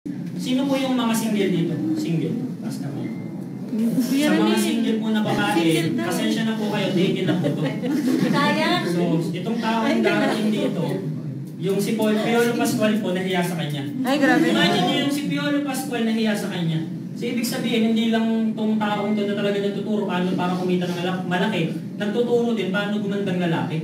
Sino po yung mga single dito? Single. Taas kami. Sa mga single po na babae, pasensya na po kayo, date na po to. So, itong taong darating dito, yung si Piolo Pascual po nahiya sa kanya. Ay, grabe. Imagine nyo yung si Piolo Pascual nahiya sa kanya. So, ibig sabihin, hindi lang itong taong to na talaga nagtuturo paano para kumita ng malaki, nagtuturo din paano gumandang lalaki.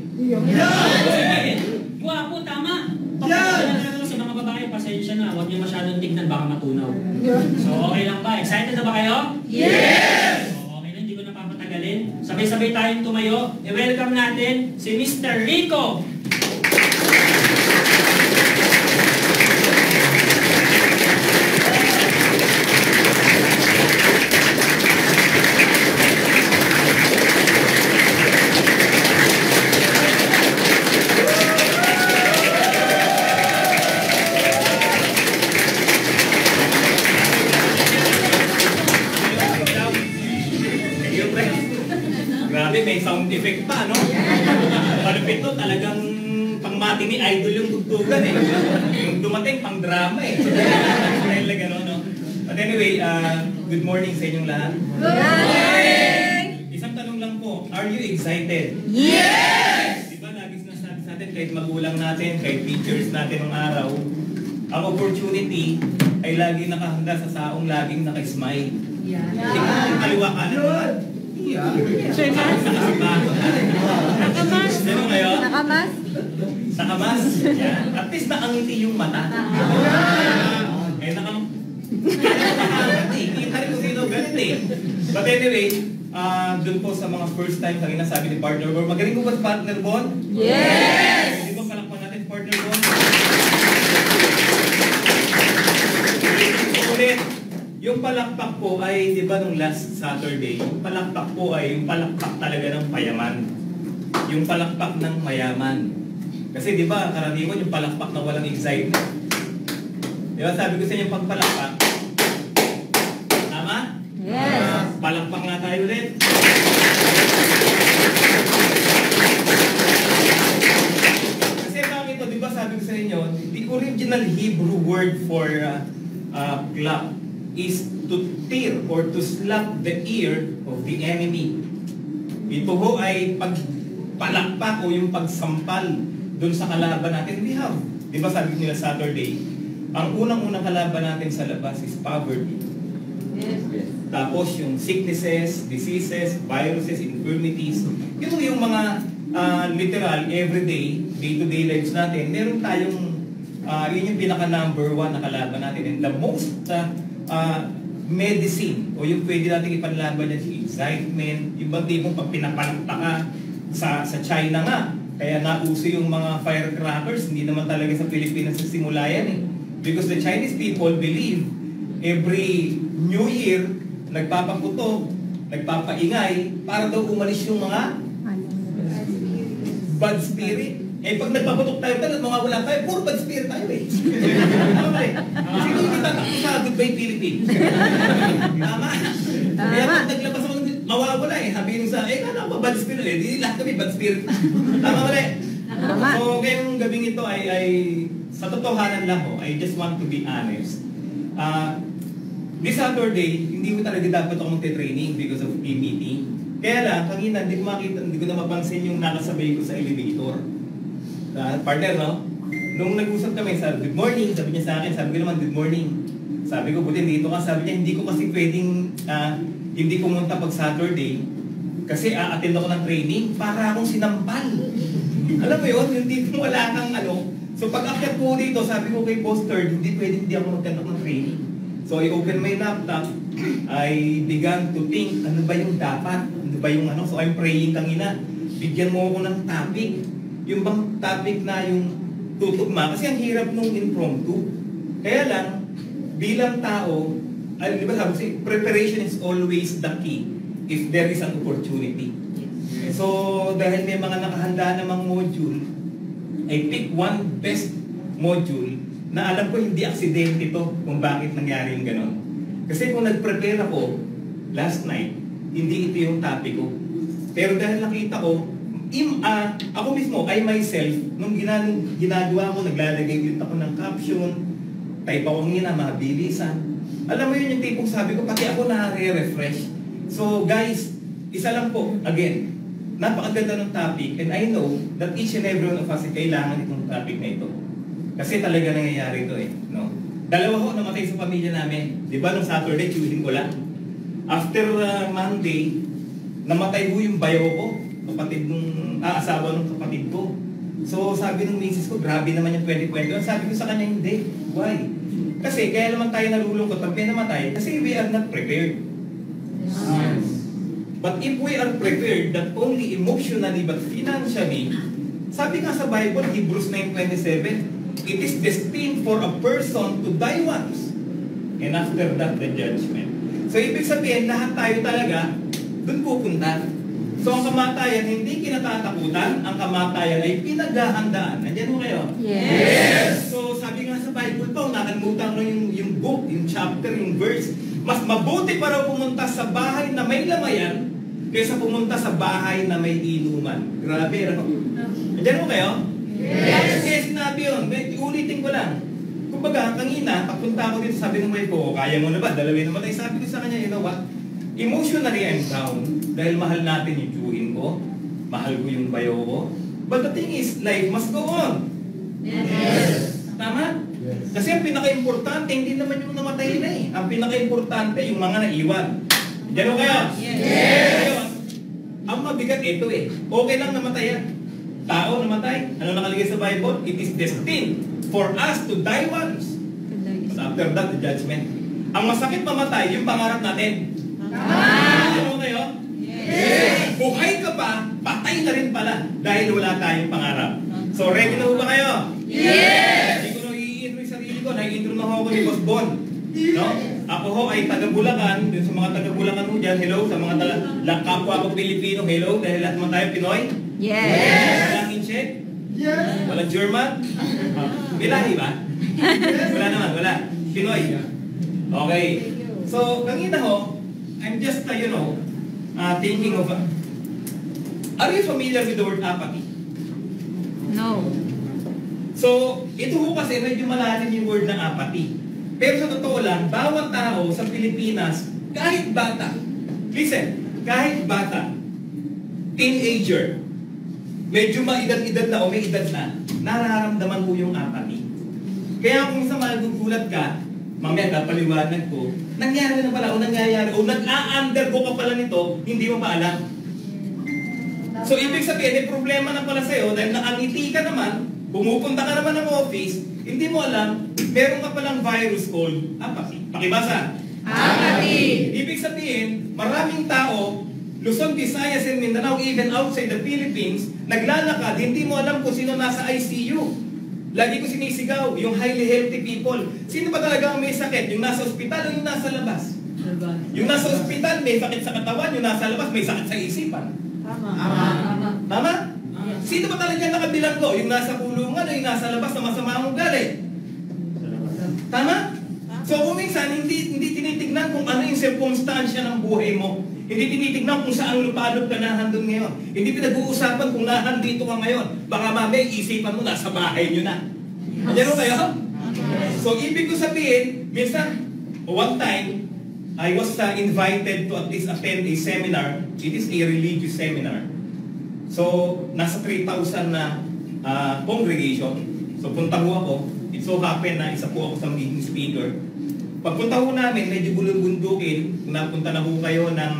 Guwapo, tama. Pagkakala sa mga babae, pasensya na, huwag niyo masyadong tignan, baka matunaw. So, okay lang ba? Excited na ba kayo? Yes! So, okay na, hindi ko na papatagalin. Sabay-sabay tayong tumayo. I-welcome natin si Mr. Rico! May sound effect pa, no? Malupit to, talagang pang-mati ni idol yung tugtugan eh. Yung dumating, pang-drama eh. Dahil na gano'n, no? But anyway, good morning sa inyong lahat. Good morning! Isang tanong lang po, are you excited? Yes! Diba, lagi sinasabi sa atin, kahit magulang natin, kahit teachers natin ng araw, ang opportunity ay lagi nakahanda sa saong laging naka-smile. Tingnan, kaliwa kanan mo. Nakamas? Ano ngayon? Nakamas? Nakamas? Yan. At least nakangiti yung mata. Eh, kita rin kung sino ganit eh. But anyway, dun po sa mga first time, kanina sabi ni Partner Bon, magaling ko ba si Partner Bon? Yes! Di ba palakpan natin Partner Bon? Ulit. Yung palakpak po ay, di ba nung last Saturday, yung palakpak po ay yung palakpak talaga ng payaman. Yung palakpak ng mayaman. Kasi di ba, karaniwan yung palakpak na walang excitement. Di ba, sabi ko sa inyo pagpalakpak. Tama? Yes! Palakpak nga tayo ulit. Kasi bakit ito, di ba sabi ko sa inyo, the original Hebrew word for clap is to tear or to slap the ear of the enemy. Ito ho ay pagpalakpak o yung pagsampal dun sa kalaban natin. We have, di ba sabi nila Saturday, ang unang-unang kalaban natin sa labas is poverty. Yes. Tapos yung sicknesses, diseases, viruses, infirmities, yun yung mga literal, everyday, day-to-day lives natin. Meron tayong, yun yung pinaka number 1 na kalaban natin. And the most medicine o yung pwede natin ipanlaban yan yung excitement, yung bang tipong pag pinapalakta ka sa China nga, kaya nauso yung mga firecrackers, hindi naman talaga sa Pilipinas simula yan eh. Because the Chinese people believe every New Year, nagpapaputo, nagpapaingay, para daw umalis yung mga bad spirit. Eh pag nagpaputok tayo talaga, mga wala tayo, puro bad spirit tayo eh. Tama eh. Sino hindi tatakbo sa Goodbye Philippines? Tama. Kaya pag naglabas ako, mawawala eh. Sabihin sa, kala ko bad spirit eh. Hindi lahat kami bad spirit. Tama ba eh? So ngayong gabing ito ay sa totohanan lang ho, I just want to be honest. This Saturday, hindi ko talaga dapat ako magte-training because of a meeting. Kaya lang, kanina, hindi ko na mapansin yung nakasabay ko sa elevator. Partner, no? Nung nag-usap kami, sabi, good morning, sabi niya sa akin, sabi ko naman, good morning. Sabi ko, buti dito ka, sabi niya, hindi ko kasi pwedeng, hindi pumunta pag Saturday, kasi a-attend ako ng training, para akong sinampal. Alam mo yun, hindi wala kang ano. So pag-akyat ko dito, sabi ko kay Boss Third, hindi pwedeng hindi ako mag-conduct ng training. So I open my laptop, I began to think, ano ba yung dapat? Ano ba yung ano? So I'm praying kanina, bigyan mo ako ng topic. Yung bang topic na yung tutugma, kasi ang hirap nung impromptu. Kaya lang, bilang tao, di ba sabi, preparation is always the key if there is an opportunity. So, dahil may mga nakahanda namang module, I pick one best module na alam ko hindi aksidente ito kung bakit nangyari yung ganon. Kasi kung nag-prepare ako last night, hindi ito yung topic ko. Pero dahil nakita ko, ako mismo, I myself, nung ginagawa ko, naglalagay ulit ako ng caption, type ako na mabilisan. Alam mo yun yung tipong sabi ko, pati ako na-refresh. So guys, isa lang po, again, napakaganda ng topic and I know that each and every one of us ay kailangan itong topic na ito. Kasi talaga nangyayari ito eh. No? Dalawa ho namatay sa pamilya namin. Di ba nung Saturday, Tuesday ko lang? After Monday, namatay ho yung bayo ko, kapatid nung asawa ng kapatid ko. So sabi ng misis ko, grabe naman yung 2021. Sabi ko sa kanya, hindi. Why? Kasi kaya naman tayo nalulungkot pag may namatay kasi we are not prepared. But if we are prepared, not only emotionally but financially, sabi nga sa Bible, Hebrews 9:27, it is destined for a person to die once, and after that, the judgment. So ibig sabihin, lahat tayo talaga dun pupunta. So ang kamatayan, hindi kinatatakutan, ang kamatayan ay pinaghahandaan. Nandiyan mo kayo? Yes! So sabi nga sa Bible po, nakalimutan ko yung book, yung chapter, yung verse, mas mabuti pa raw pumunta sa bahay na may lamayan kaysa pumunta sa bahay na may inuman. Grabe, ano? Nandiyan mo kayo? Yes! Yes, sinabi yun. Ulitin ko lang. Kumbaga, kanina, pagpunta ako dito, sabi ng wife ko, kaya mo na ba? Dalawin naman. Sabi ko sa kanya, you know what? Emotionally, I'm down. Dahil mahal natin yung tiyuhin ko. Mahal ko yung bayo ko. But the thing is, life must go on. Yes! Tama? Yes. Kasi ang pinaka-importante, hindi naman yung namatay na eh. Ang pinaka-importante, yung mga naiwan. Diyan o kayo? Yes! Ngayon, ang mabigat ito eh. Okay lang namatay yan. Tao namatay. Ano nakalagay sa Bible? It is destined for us to die once. But after that, the judgment. Ang masakit mamatay, yung pangarap natin. Ano kayo? Yes! Buhay ka pa, patay na rin pala dahil wala tayong pangarap. So, ready na ho ba kayo? Yes! Hindi ko na i-intro yung sarili ko. Nai-intro na ako ni Boss Bon. No? Ako ho ay taga-Bulacan. Dun sa mga taga-Bulacan ho dyan, hello. Sa mga kapwa ko Pilipino, hello. Dahil lahat naman tayo Pinoy. Yes! Walang Incheck? Yes! Walang German? Bilahi ba? Wala naman, wala. Pinoy. Okay. So, kanina ho, I'm just, thinking of, are you familiar with the word apathy? No. So, ito ho kasi medyo malalim yung word ng apathy. Pero sa totoo lang, bawat tao sa Pilipinas, kahit bata, listen, kahit bata, teenager, medyo maedad-edad na o may edad na, nararamdaman mo yung apathy. Kaya kung minsan magugulat ka, mamaya napaliwanag ko, nangyari na pala o nangyayari o nag-a-undergo ka pala nito, hindi mo pa alam. So, ibig sabihin, may problema na pala sa'yo dahil nakangiti ka naman, pumupunta ka naman ng office, hindi mo alam, meron ka palang virus called apathy. Pakibasa. Apathy! Ibig sabihin, maraming tao, Luzon, Visayas, and Mindanao, even outside the Philippines, naglalakad, hindi mo alam kung sino nasa ICU. Lagi ko sinisigaw, yung highly healthy people. Sino ba talaga ang may sakit? Yung nasa ospital o yung nasa labas? Yung nasa ospital, may sakit sa katawan. Yung nasa labas, may sakit sa isipan. Tama? Sino ba talaga nakabilanggo? Yung nasa kulungan o yung nasa labas na masama ang ugali? Tama? So kung minsan, hindi tinitignan kung ano yung sirkumstansya ng buhay mo. Hindi tinitignan kung saan lupalop ka nahandun ngayon. Hindi pinag-uusapan kung nahandito ka ngayon. Baka mamaya isipan mo, nasa bahay nyo na. Ayan mo kayo? So ibig ko sabihin, minsan, one time, I was invited to at least attend a seminar. It is a religious seminar. So, nasa 3,000 na congregation. So, punta ho ako. It so happened na isa po ako sa meeting speaker. Pagpunta ho namin, medyo bulong-bundukin. Napunta na ho kayo ng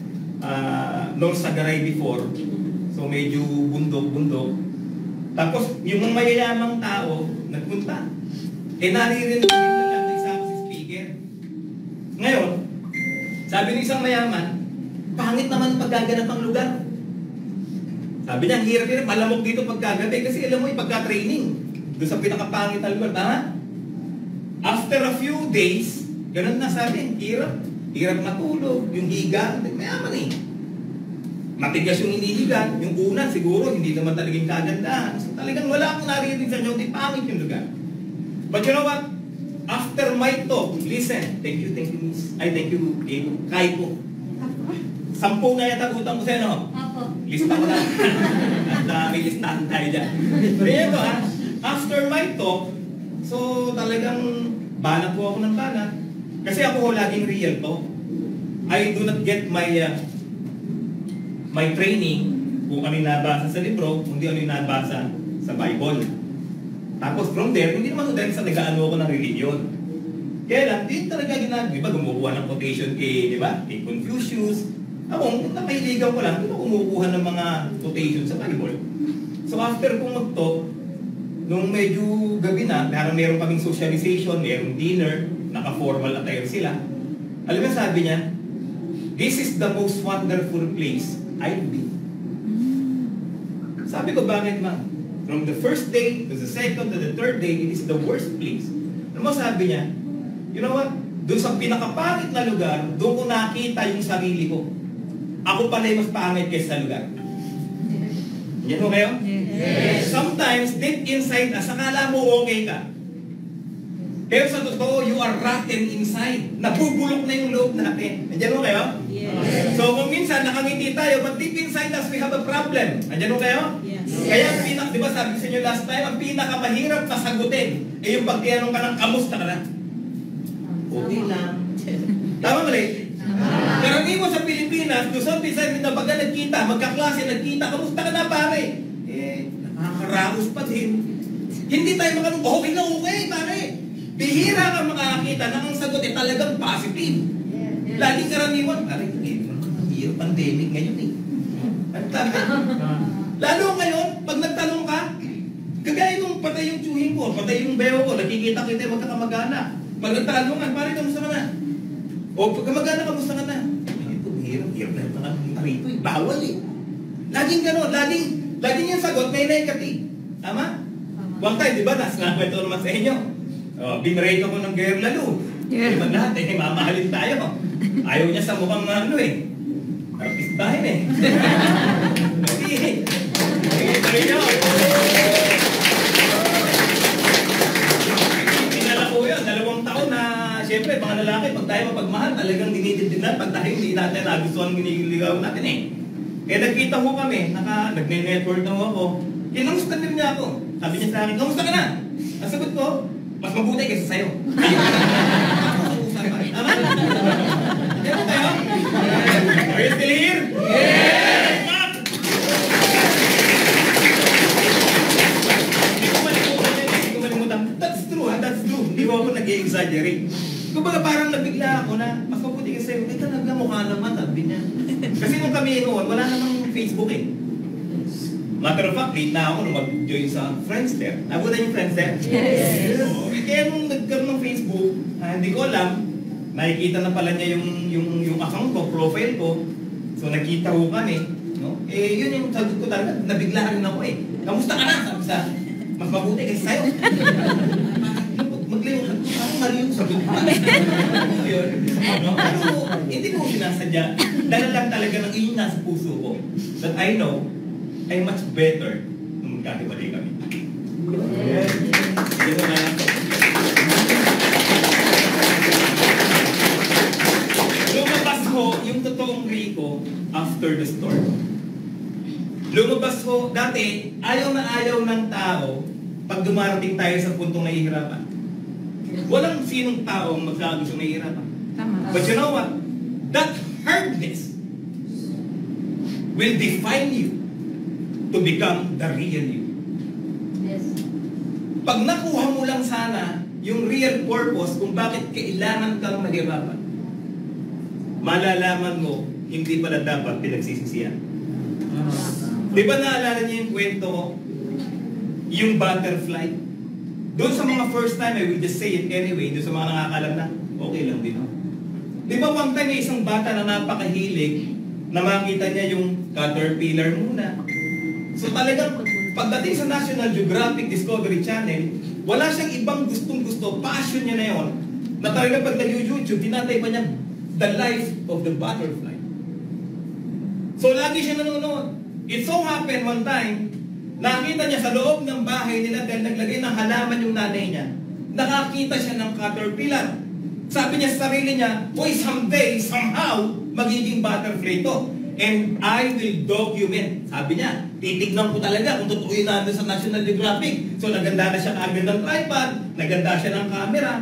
North Sagaray before. So, medyo bundok-bundok. Tapos, yung mga mayayamang tao, nagpunta. Naririnig nila na isa ako si speaker. Ngayon, sabi ng isang mayaman, pangit naman paggaganap ang lugar. Sabi niya, ang hirap-hirap, malamok dito pagkagabi kasi alam mo yung pagka-training. Doon sa pinakapangit na lugar, tama? After a few days, ganun na sabi, hirap. Hirap matulog, yung higa, mayaman eh. Matigas yung hinihigan, yung unan siguro, hindi naman talagang kagandahan. So talagang wala akong narinig sa inyo, di pangit yung lugar. But you know what? After my talk, listen, thank you, miss. Ay, thank you, Kai po. 10 na yata utang ko sa'yo, no? Apo. Lista ko lang. May listahan tayo dyan. Pero ito ha, after my talk, so talagang banat po ako ng banat. Kasi ako ho laging real to. I do not get my training kung ano yung nabasa sa libro, kung di ano yung nabasa sa Bible. Tapos from there, hindi naman dahil sa nag-ano ako ng religion. Kaya lang, di talaga ginagawa. Di ba, gumukuha ng quotation kay, di ba, kay Confucius. Ako, nakahiligan ko lang, di ba kumukuha ng mga quotation sa Bible. So after kong mag-talk, nung medyo gabi na, parang meron kaming socialization, merong dinner, naka-formal attire sila. Alam mo sabi niya, "This is the most wonderful place I've been." Sabi ko, bakit ma'am? From the first day to the second to the third day, it is the worst place. Alam mo sabi niya, you know what? Doon sa pinakapangit na lugar, doon ko nakita yung sarili ko. Ako pala yung mas pangit kaysa sa lugar. Yan mo kayo? Yes. Sometimes, deep inside us, akala mo okay ka. Pero sa totoo, you are rotten inside. Nabubulok na yung loob natin. Nandiyan mo kayo? Yes. So kung minsan nakangiti tayo, but deep inside us, we have a problem. Nandiyan mo kayo? Yes. Kaya, di ba sabi sa inyo last time, ang pinakamahirap na sagutin, ay yung pag tinanong ka ng kamusta ka na? Okay lang. Tama mali? Karaniwan sa Pilipinas, doon sa umpisa, na baga nagkita, magkaklase, nagkita, kamusta ka na pare? Nakakaraos pa din. Hindi tayo makanong, okay na okay pare. Bihira ka makakita na ang sagot ay talagang positive. Laging karaniwan, pare, hirap pandemic ngayon eh. Lalo ngayon, pag nagtanong ka, kagaya nung patay yung tsuhin ko, patay yung beho ko, nakikita kita magkakamagana. Pag nagtanongan, pare, kamusta ka na? O pagkamagana, kamusta ka na? Ito, hirap na yung rito eh. Bawal eh. Laging gano'n, laging yung sagot may negative. Tama? One time, di ba, nakwento naman sa inyo. Binrate ako ng girl lalo. Yeah. Di ba natin, mamahalin tayo. Ayaw niya sa mukhang ano eh. Artistahin eh. Tuloy nyo. Pinala ko yun, 2 taon na, siyempre, mga lalaki, pag tayo mapagmahal, talagang dinidindinan, pag tayo hindi natin nagustuhan giniligaw natin eh. Kaya nagkita ko kami, nagne-network na ako. Kinamusta din niya ako. Sabi niya sa akin, kamusta ka na? Ang sagot ko, mas mabuti kaysa sa'yo. Tama? Diyan tayo? Are you still here? Yes! Hindi ko malimutan. That's true, ha? That's true. Hindi ko ako nag-i-exaggerate. Kumbaga parang nabigla ako na, mas mabuti kaysa sa'yo. Eh talaga mukha naman, sabi niya. Kasi nung kami noon, wala namang Facebook eh. Matter of fact, late na ako nung mag-join sa Friendster. Nabutan yung Friendster? Yes. So, kaya nung nagkaroon ng Facebook, hindi ko alam, nakikita na pala niya yung account ko, profile ko. So nakita ko kami. No? Eh, yun yung sagot ko talaga. Nabigla rin ako eh. Kamusta ka na? Sabi sa, mas mabuti kasi sa'yo. Magliw ka. Parang mali yung sagot ko. Yun. No? Pero hindi ko sinasadya. Dala lang talaga ng iyon nasa puso ko. That I know, ay much better nung magkakibali kami. Yes. Ganun na lang. Lumabas ho yung totoong Rico after the storm. Lumabas ho, dati, ayaw na ayaw ng tao pag dumarating tayo sa puntong nahihirapan. Walang sinong taong magkakagusto nahihirapan. Tama. But you know what? That hardness will define you to become the real you. Yes. Pag nakuha mo lang sana yung real purpose kung bakit kailangan kang nahirapan, malalaman mo, hindi pala dapat pinagsisisihan. Di ba naalala niyo yung kwento ko? Yung butterfly? Doon sa mga first time, I will just say it anyway, doon sa mga nakakalam na, okay lang din. Di ba one time may isang bata na napakahilig na makita niya yung caterpillar muna. So talagang pagdating sa National Geographic Discovery Channel, wala siyang ibang gustong-gusto, passion niya na yun, na talagang pag nag-YouTube, tinatay pa niya the life of the butterfly. So lagi siya nanonood. It so happened one time, nakita niya sa loob ng bahay nila dahil naglagay ng halaman yung nanay niya. Nakakita siya ng caterpillar. Sabi niya sa sarili niya, "Boy, someday, somehow, magiging butterfly to. And I will document." Sabi niya, titignan ko talaga kung totoo yun nandun sa National Geographic. So naganda na siya kagad ng tripod, naganda siya ng camera.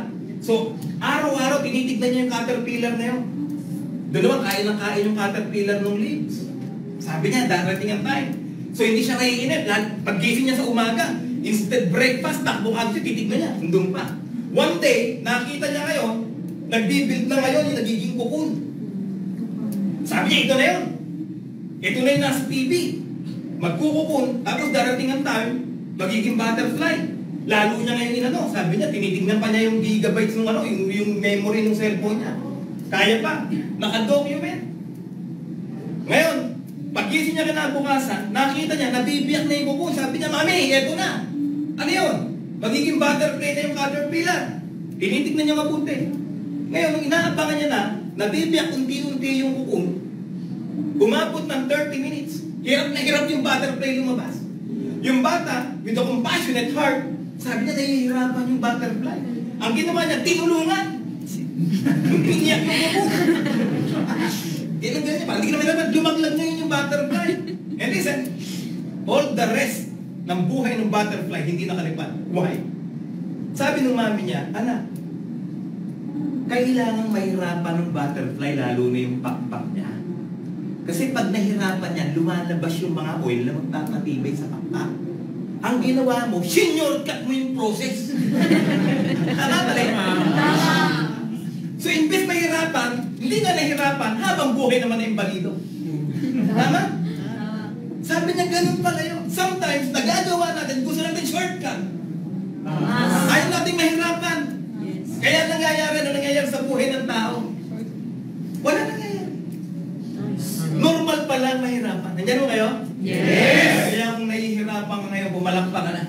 So, araw-araw tinitignan niya yung caterpillar na yun. Doon naman, kain yung caterpillar ng leaves. Sabi niya, darating ang time. So, hindi siya naiinip. Pag-gising niya sa umaga, instead breakfast, takbo agad siya, titignan niya. Doon pa. One day, nakita niya ngayon, nagbibuild na ngayon yung nagiging cocoon. Sabi niya, ito na yun. Ito na yung nasa TV. Magkukukun, tapos darating ang time, magiging butterfly. Lalo niya ngayon sabi niya, tinitignan pa niya yung gigabytes ng yung memory ng cellphone niya. Kaya pa, naka-document. Ngayon, pag-gising niya kinabukasan, nakita niya, nabibiyak na yung cocoon. Sabi niya, Mami, eto na. Ano yun? Magiging butterfly na yung caterpillar. Tinitignan niya mabuti. Ngayon, nung inaabangan niya na, nabibiyak unti-unti yung cocoon, umabot ng 30 minutes. Hirap na hirap yung butterfly lumabas. Yung bata, with a compassionate heart, sabi niya, nahihirapan yung butterfly. Ang ginawa niya, tinulungan. Piniyak yung cocoon. Tinanggal niya, parang hindi naman naman, lumaglag ngayon yung butterfly. And listen, all the rest ng buhay ng butterfly hindi nakalipad. Why? Sabi ng mami niya, anak, kailangang mahirapan ng butterfly lalo na yung pakpak niya. Kasi pag nahirapan niya, lumalabas yung mga oil na magpapatibay sa pakpak. Ang ginawa mo, senior-cut mo yung process. Tama ba rin? So, imbes mahirapan, hindi nga nahirapan, habang buhay naman na imbalido. Tama? Sabi niya, ganun pala yun. Sometimes, nagagawa natin, gusto natin shortcut. Ayaw natin mahirapan. Kaya nangyayari sa buhay ng tao. Wala nangyayari. Normal pala mahirapan. Nandiyan mo kayo? Yes! Kaya kung nahihirapan ka ngayon, pumalakpak ka na.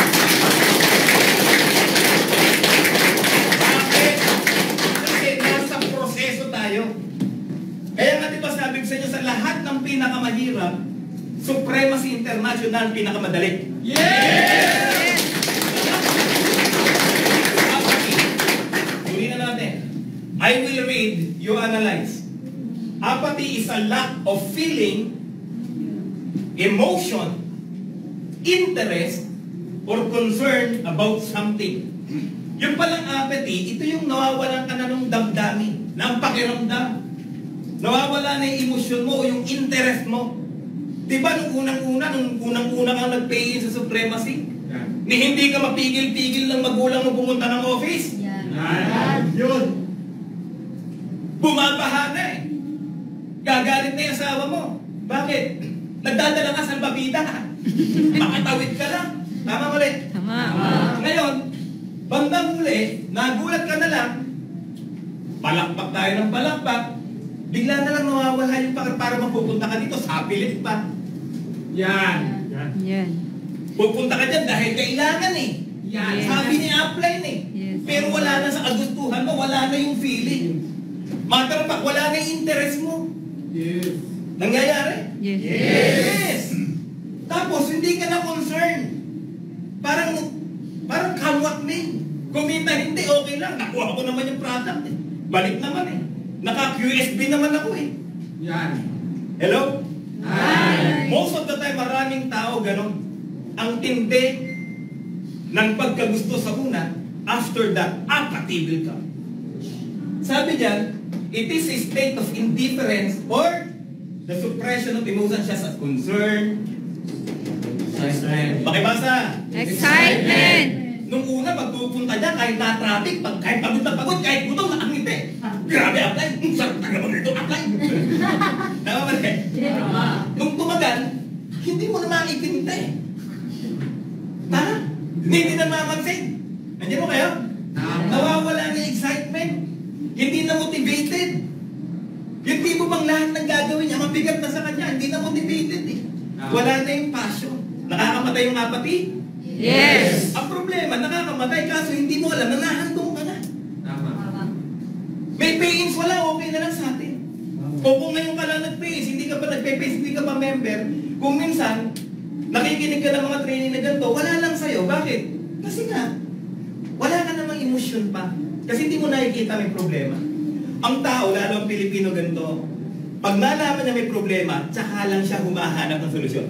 Bakit? Kasi nasa proseso tayo. Kaya nga diba sabi ko sa inyo, sa lahat ng pinakamahirap, Supremacy International pinakamadali. Yes! Tuloy na natin. I will read, you analyze. Apathy is a lack of feeling, emotion, interest, or concern about something. Yung palang apathy, ito yung nawawalan ka na ng damdamin, ng pakiramdam. Nawawala na yung emosyon mo, yung interest mo. Diba nung unang-una kang nag-pay sa supremacy? Ni hindi ka mapigil-pigil ng magulang mo pumunta ng office? Yun. Bumabaha na eh. Gagalit na yung asawa mo. Bakit? Nagdadala ka sa babida. Makatawid ka lang. Tama mali? Tama. Ngayon, bandang huli, nagulat ka na lang, palakpak tayo ng palakpak, bigla na lang nawawala yung para mapupunta ka dito, sa pilit pa. Yan. Yan. Pupunta ka dyan dahil kailangan eh. Yan. Yes. Sabi ni upline eh. Yes. Pero wala na sa kagustuhan mo, wala na yung feeling. Matter of fact, wala na yung interest mo. Yes. Nangyayari? Yes. Yes. Tapos, hindi ka na concerned. Parang kamwat na eh. Kumita hindi, okay lang. Nakuha ko naman yung product eh. Balik naman eh. Naka-QSB naman ako eh. Yan. Hello? Hi. Most of the time, maraming tao ganon. Ang tindi ng pagkagusto sa una, after that, apathy will come. Sabi diyan, it is a state of indifference or the suppression of emotions such as concern, excitement. Pakibasa. Excitement! Nung una, pagpupunta dyan, kahit na-traffic, kahit pagod na pagod, kahit gutom, nakangiti. Grabe, apply. Sarap taga mo nito, apply. Tama ba rin? Nung tumagal, hindi mo na makikita eh. Tama? Hindi na mamansin. Nandiyan mo kayo? Nawawala ng excitement. Hindi na motivated. Yung tipo bang lahat ng gagawin niya, mabigat na sa kanya, hindi na motivated eh. Wala na yung passion. Nakakamatay yung apathy? Yes! Ang problema, nakakamatay kaso hindi mo alam na nahandong ka na. Tama. May pay-ins, wala, okay na lang sa atin. O kung ngayon ka lang nag-pay-ins, hindi ka pa nag-pay-ins, hindi ka pa member, kung minsan, nakikinig ka ng mga training na ganito, wala lang sa'yo. Bakit? Kasi nga, wala ka namang emosyon pa. Kasi hindi mo nakikita may problema. Ang tao, lalo ang Pilipino ganito, pag nalaman niya may problema, tsaka lang siya humahanap ng solusyon.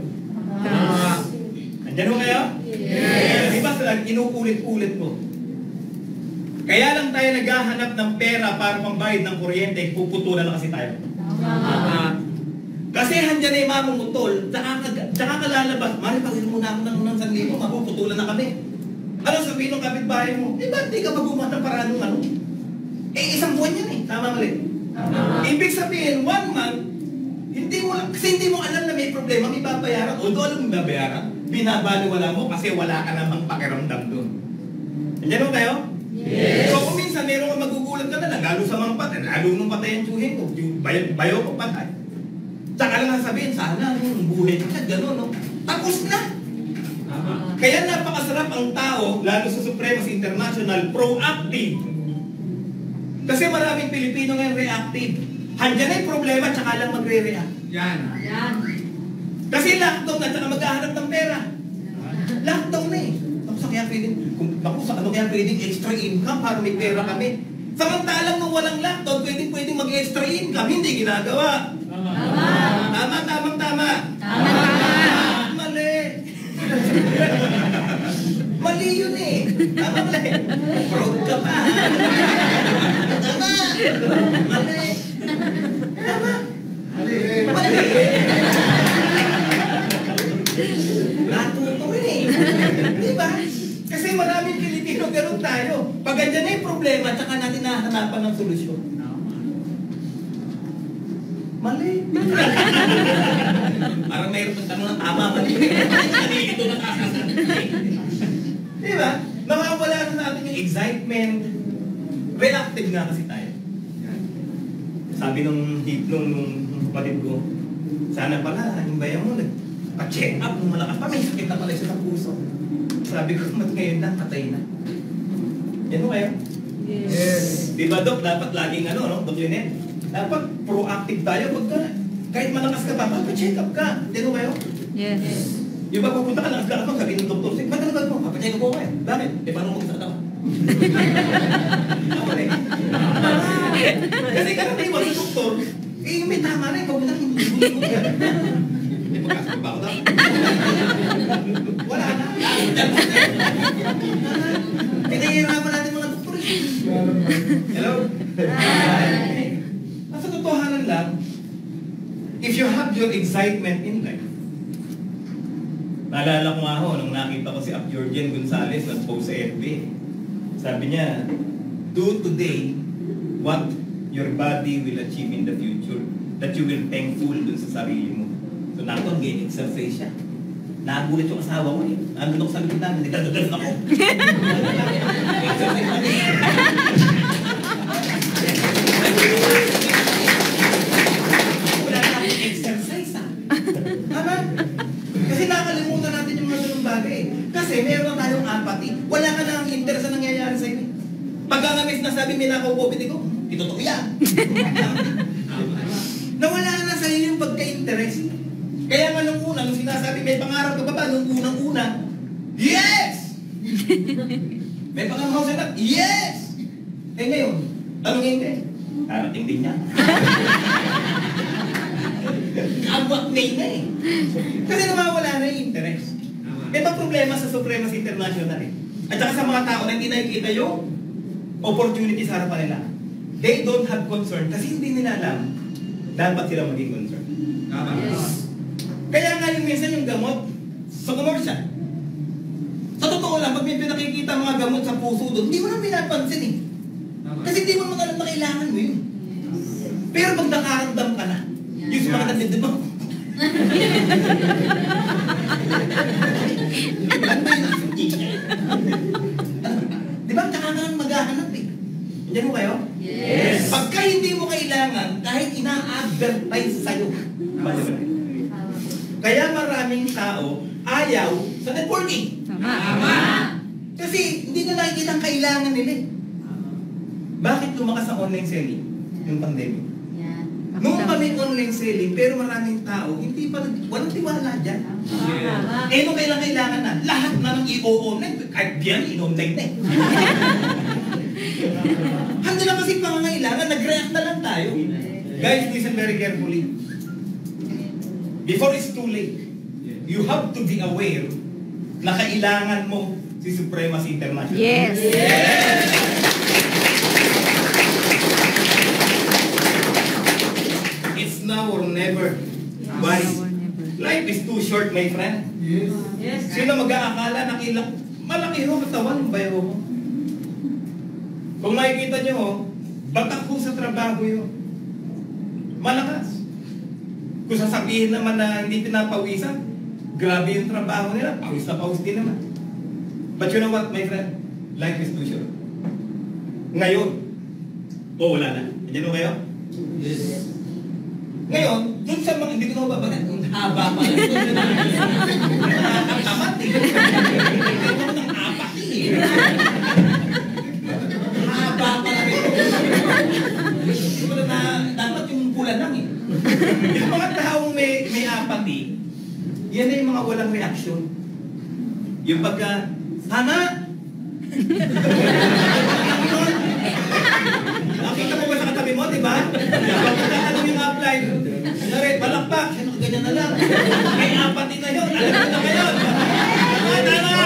Andyan mo kayo? Yes. Di ba inuulit-ulit mo? Kaya lang tayo naghahanap ng pera para pambayad ng kuryente, puputulan na kasi tayo. Kasi handyan na yung mamumutol, tsaka ka lalabas, mali pagin mo na ako ng 1,000, mapuputulan na kami. Ano sabihin ng kapitbahay mo? Ba't di ka magumawa ng paraan ng ano? Isang buwan yan eh, tama mali. Ibig sabihin, 1 month, kasi hindi mo alam na may problema, may babayaran. Although alam mo babayaran, binabaliwala mo kasi wala ka namang pakiramdam doon. Nandiyan mo kayo? Yes! So kung minsan meron ka magugulat ka na lang, lalo sa mga patay, lalo nung patay ang tsuhin ko, yung bayo ko patay. Tsaka lang sabihin, sana yung buhay ka, gano'n, no? Tapos na! Kaya napakasarap ang tao, lalo sa Supremacy International, proactive. Kasi maraming Pilipino ngayon reactive. Handyan na yung problema, tsaka lang magre-react. Yan. Kasi lockdown na, tsaka maghahanap ng pera. Lockdown na eh. Ano kaya pwedeng extra income para may pera kami? Samantalang nung walang lockdown, pwedeng mag-extra income, hindi ginagawa. Tama. Mali. Mali yun eh. Tama mali. Proud ka pa. Tama. Mali. Tama. Mali. Natuto eh. Diba? Kasi maraming Pilipino ganun tayo. Pag ganyan na yung problema, tsaka natin nahanapan ng solusyon. Mali. Parang mayroon pang tanong ng tama, mali. Ito na kasasabi. Diba? Makawala na natin yung excitement. Reactive nga kasi tayo. Sabi nung kapatid ko, sana pala, yung bayan mo, nagpa-check up nung malakas pa, may sakit na pala siya sa puso. Sabi ko, mat ngayon na, patay na. Yan mo kayo? Yes. Diba, Dok? Dapat laging Dok Lynette? Dapat proactive tayo. Kahit malakas ka pa, magpa-check up ka. Yan mo kayo? Yes. Yung ba pupunta ka, lakas mo, sabi ng doktor, ba't talaga mo? Papacheck up ko kayo. Bakit? Paano mo sa tao? Kasi karamihan mo sa doktor, may tama na ikaw na hindi mo yan. Pagkasama ba ako daw? Wala na. Pinahihirapan natin mga doktor. Hello? Sa totohanan lang, if you have your excitement in life, naalala ko nga ho, nung nakita ko si Jorgen Gonzalez nag-post sa FB, sabi niya, do today what your body will achieve in the future, that you will thankful dun sa sarili mo. So nato, gain exercise siya. Nagulit yung asawa ko eh. Andun ako sa likod namin, nagdadagdagan ako. Exercise natin. Wala na akong exercise ha. Tama? Kasi nakalimutan natin yung mga ganung bagay. Kasi meron tayong apathy. Wala ka nang interest sa nangyayari sa inyo. Pagka nga may sinasabi may nakaw-COVID ko, itutok yan. Nawala na sa inyo yung pagka-interest. Kaya nga nung una, nung sinasabi may pangarap ka pa ba, nung unang-una, yes! May pangarap ka na, yes! Eh ngayon, anong hindi? Karating din niya. Abot may na eh. Kasi nawawala na yung interest. Ito ang problema sa Supremacy International eh. At saka sa mga tao na hindi nakikita yung opportunity sa harapan nila. They don't have concern kasi hindi nila alam dapat sila maging concern. Yes. Kaya nga yung minsan yung gamot sa commercial. Sa totoo lang, pag may pinakikita mga gamot sa puso doon, hindi mo na pinapansin eh. Kasi hindi mo naman alam na kailangan mo yun. Pero pag nakaramdam ka na, yung sa mga nandito mo, diba? Tsaka nga maghahanap eh. Hindi mo kayo? Yes. Pagka hindi mo kailangan, kahit ina-advertise sa'yo. Kaya maraming tao ayaw sa networking. Tama. Kasi hindi na nakikita ang kailangan nila eh. Bakit lumakas ang online selling? Yung pandemic. Noong kami online selling, pero maraming tao, hindi pa, walang tiwala dyan. Eh, nung kailangan na, lahat na ng i-online, kahit diyan, in-online na eh. Handa na kasi pangangailangan, nag-react na lang tayo. Guys, listen very carefully. Before it's too late, you have to be aware na kailangan mo si Supremacy International. Yes. never. Why? Life is too short, my friend. Yes. Sino mag-aakala na malaki ho katawan ng bayo mo? Kung makikita nyo ho, batak ho sa trabaho yun. Malakas. Kung sasabihin naman na hindi pinapawisan, grabe yung trabaho nila, pawis na pawis din naman. But you know what, my friend? Life is too short. Ngayon, wala na. Nandiyan ho kayo? Yes. Ngayon, dun sa mga, hindi ko na babagat, ang haba pa lang. Nakakatamad eh. Hindi ko ng apat eh. Haba pa lang eh. Hindi ko na, dapat yung pula lang eh. Yung mga taong may apathy, yan ay yung mga walang reaksyon. Yung pagka, sana! Nakita mo ba sa katabi mo, di ba? Pagka ano yung apply, kunwari, palakpak, siya nakaganyan na lang. May apathy na yun, alam mo na ngayon. Tama!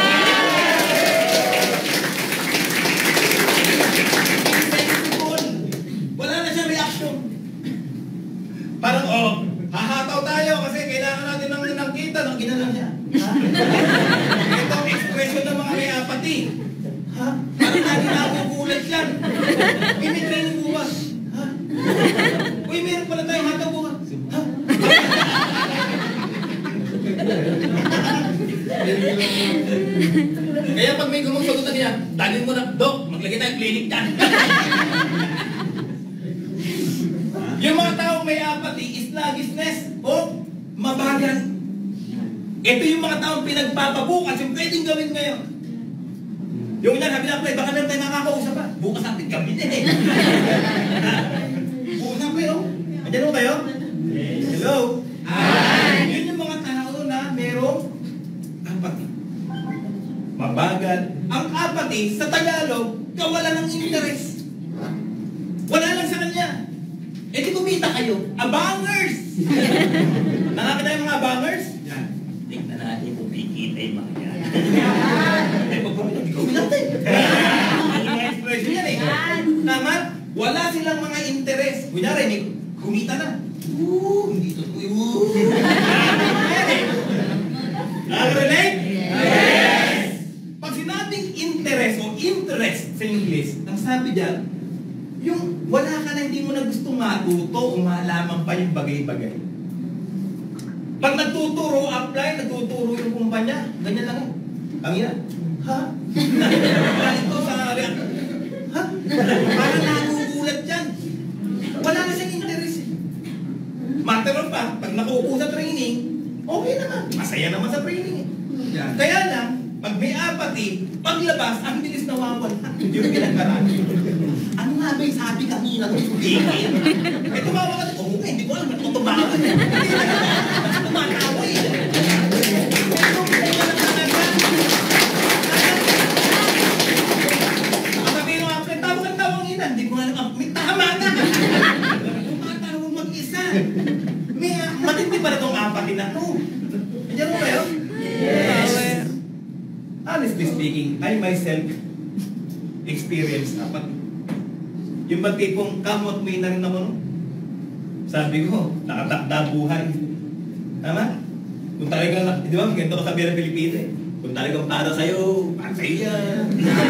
Wala na siyang reaction. Parang, hahataw tayo kasi kailangan natin ng kita, nang ginalang siya. Ito ang expression ng mga may apathy. Ha? Parang natin nakukulat yan. May training bukas. Ha? Uy, meron pala tayong hataw bukas. Ha? Kaya pag may gumagsagot niya, dalhin mo na, Dok, maglagay tayong clinic dyan. Yung mga taong may apathy, sluggishness, o mabagal. Ito yung mga taong pinagpapabukas, yung pwedeng gawin ngayon. Yung ilan, sabi na, baka meron tayo makakausap pa. Bukas natin kami din eh. Bukas na kayo. Andiyan mo kayo? Hello? Hi! Yun yung mga tao na merong apathy. Mabagal. Ang apathy, sa Tagalog, kawalan ng interest. Wala lang sa kanya. Eh di kumita kayo. Abangers! Nakakita yung mga abangers? Yan. Tingnan natin kung kikita yung mga yan. Eh, pag kumita, di kumita natin. Yung expression yan eh. Tama? Wala silang mga interest. Kunyari, may kumita na. Hindi ito. Relate? Yes! Pag sinabing interest o interest sa English, ang sabi dyan, yung wala ka na hindi mo na gustong matuto o malaman pa yung bagay-bagay. Pag nagtuturo, apply, nagtuturo yung kumpanya, ganyan lang. Ang yan. Ha? Ito sa react. Ha? Parang nagugulat yan. Wala na siyang interest. Matter of fact, pag nakuupo sa training, okay naman. Masaya naman sa training. Kaya lang, pag may apathy, paglabas, ang bilis nawawala. Hindi yung pinagkaraan. Ano nga ba yung sabi kanina kung sulikin? Eh, tumawa ka. Oo, hindi ko alam. Ito tumawa. Hindi na tumatawa eh. Ang sabihin mo, tawag ina. Hindi ko alam. May tama na. Tumatawag mag-isa. Matindi pa na itong apathy na to. Nandiyan mo kayo? Yes. Honestly speaking, I myself experienced apathy. Yung ba tipong kamot may na rin ako, no? Sabi ko, nakatakda buhay. Tama? Kung talagang, di ba, ganito ko sabi ng Pilipino eh. Kung talagang para sa'yo yan.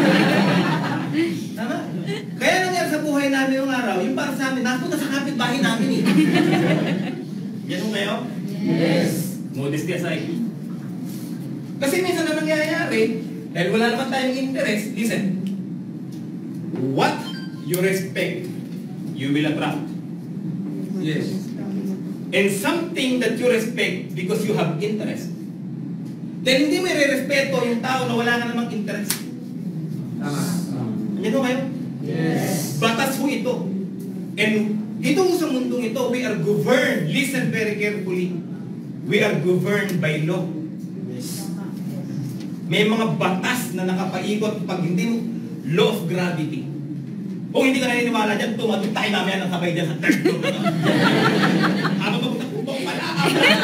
Tama? Kaya nangyari sa buhay namin yung araw, yung para sa amin, napunta sa kapitbahay namin eh. Yan mo kayo? Yes. Modesty aside. Kasi minsan na nangyayari, dahil wala naman tayong interest, listen, what you respect, you will attract. Yes. And something that you respect because you have interest. Dahil hindi mo i-respeto yung tao na wala ka namang interest. Tama. Ano kayo? Yes. Batas po ito. And ito sa mundong ito, we are governed. Listen very carefully. We are governed by law. Yes. May mga batas na nakapaikot pag hindi mo law of gravity. Kung hindi ka naniniwala dyan, tumatog tayo mamaya ng sabay dyan sa third floor. Habang magpunta-punta, wala ka.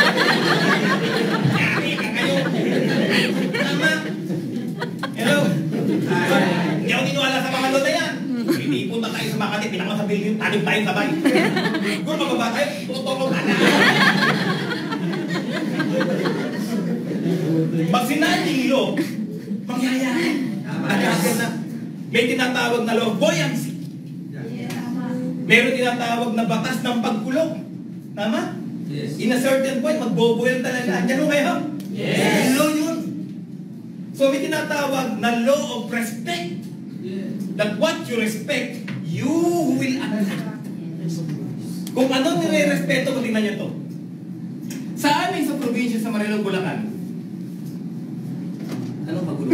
Yari ka kayo. Tama. Hello. Hindi ako niniwala sa mga lola yan. Hindi punta tayo sa Makati, pinakot sa makabili yung tanim tayo sabay. Kung mababa tayo, tutulong ka na. Pag sinabi yung law, mangyayari. Na may tinatawag na law of buoyancy. Meron tinatawag na batas ng pagkulong. Tama? Yes. In a certain point, magboboil talaga. Andiyan mo kayo? Yes. Law yun. So may tinatawag na law of respect. Yes. That what you respect, you will attract. Kung ano nire-respeto mo, tingnan nyo to. Sa amin sa probinsya sa Marilog, Bulacan, anong magulo?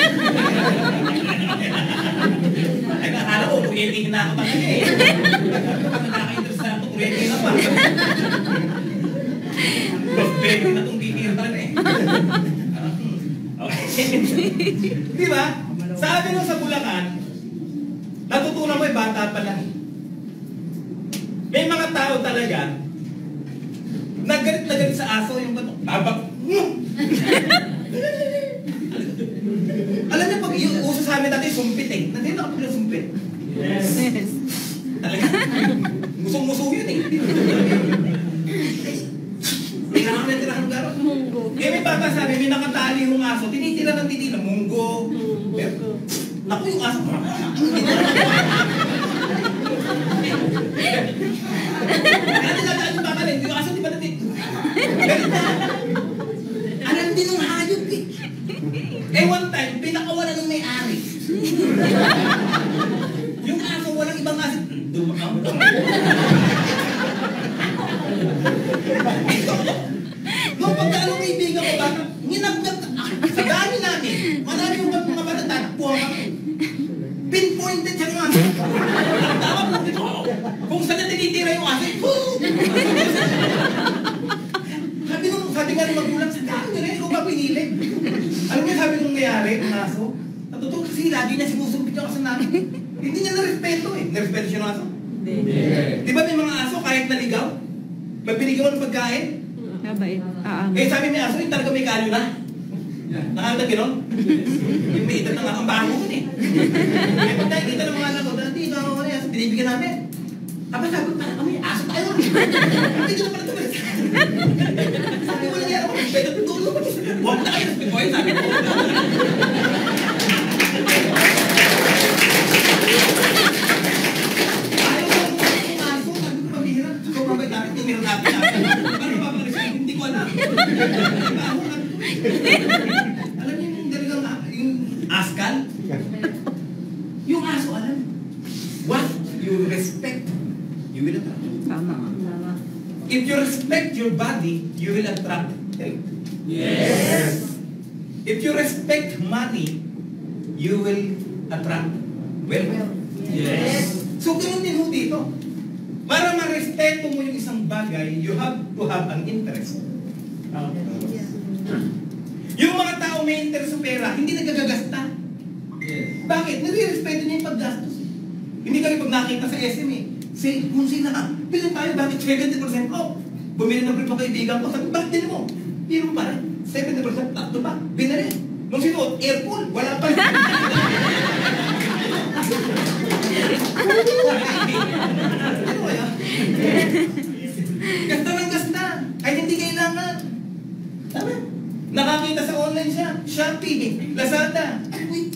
Ay, nakakala ko, kuryente na ako talaga eh. Kapag nakaka-interest na ako, kuryente na pa. Prosperity na itong titira talaga eh. Okay. Di ba? Sabi nung sa Bulacan, natutunan mo eh, bata pa lang. May mga tao talaga, nagalit na galit sa aso, yung bato, babak. Alam niyo, pag yung uso sa amin dati, sumpit eh. Nandito ako pag sumpit. Yes. Talaga. Musong-muso yun eh. Tirahan na tirahan ng garo. Eh may bata sabi, may nakatali yung aso, tinitira ng titila, munggo. Pero, naku yung aso. Kaya nilalaan yung bata rin, yung aso di ba natin? Alam din ng hayop eh. Eh one time, pinakawala ng may-ari. Yung aso, walang ibang aso. Nung pagkaano kaibigan ko baka, nginagdag sa dami namin. Marami yung mga bata, takpuha kami. Pinpointed siya ng aso. Tawag mo dito. Kung saan na tinitira yung aso, sabi nga rin magulang, sa dami nyo rin, ikaw ba pinili? Alam niya sabi nung nangyari, ang aso, natutuwa kasi lagi niya sinusumpit yung aso namin. Hindi niya narespeto eh. Narespeto siya ng aso? Di ba may mga aso kahit naligaw? Pag binigyan mo ng pagkain? Mabait. Eh sabi may aso, yung talaga may kalyo na. Nakakita gano'n? Yung may edad na nga, ang bago ko eh. Eh pag nakikita ng mga anak ko, dati ito ako na aso, binibigyan namin. Tapos sabi ko, parang kami, aso tayo. Hindi ko na pala tumalis. Sabi ko nangyari ako, pero tulo ko. Huwag na kayo, sabi ko, sabi ko. Ayaw ko yung aso, sabi ko, pamihira. Ikaw mabay namin, tingin natin natin. Paano ba pala hindi ko alam. Alam niyo yung talagang, yung askal? Yung aso, alam. What you respect, you will attract. Tama. If you respect your body, you will attract health. Yes. If you respect money, you will attract wealth. Yes. So, ganun din ho dito. Para ma-respeto mo yung isang bagay, you have to have an interest. Yung mga tao may interest sa pera, hindi nagagagasta. Yes. Bakit? Nire-respeto niya yung paggastos. Hindi kami pag nakita sa SM eh. Say, kung sino ka, bilhin tayo, bakit 70% off? Bumili ng brief ng kaibigan ko, sabi, bakit din mo? Hindi mo pa rin. 70% tatlo ba? Binari. Nung sinuot, airpool, wala pa rin. Ano kaya? Gasta ng gasta. Ay hindi kailangan. Tama? Nakakita sa online siya. Shopee, Lazada. Wait,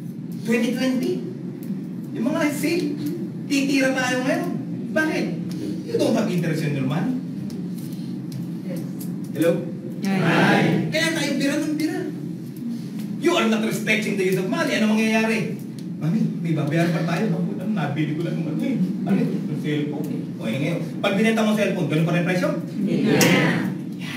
2020. Yung mga sale, titira tayo ngayon. Bakit? You don't have interest in your money. Hello? Ay. Kaya tayo bira ng bira. You are not respecting the use of money. Ano mangyayari? Mami, may babayaran pa tayo. Nabili ko lang ng ano eh. Ano eh? Yung cellphone eh. O ngayon. Pag binenta mo cellphone, ganun pa rin presyo? Yeah.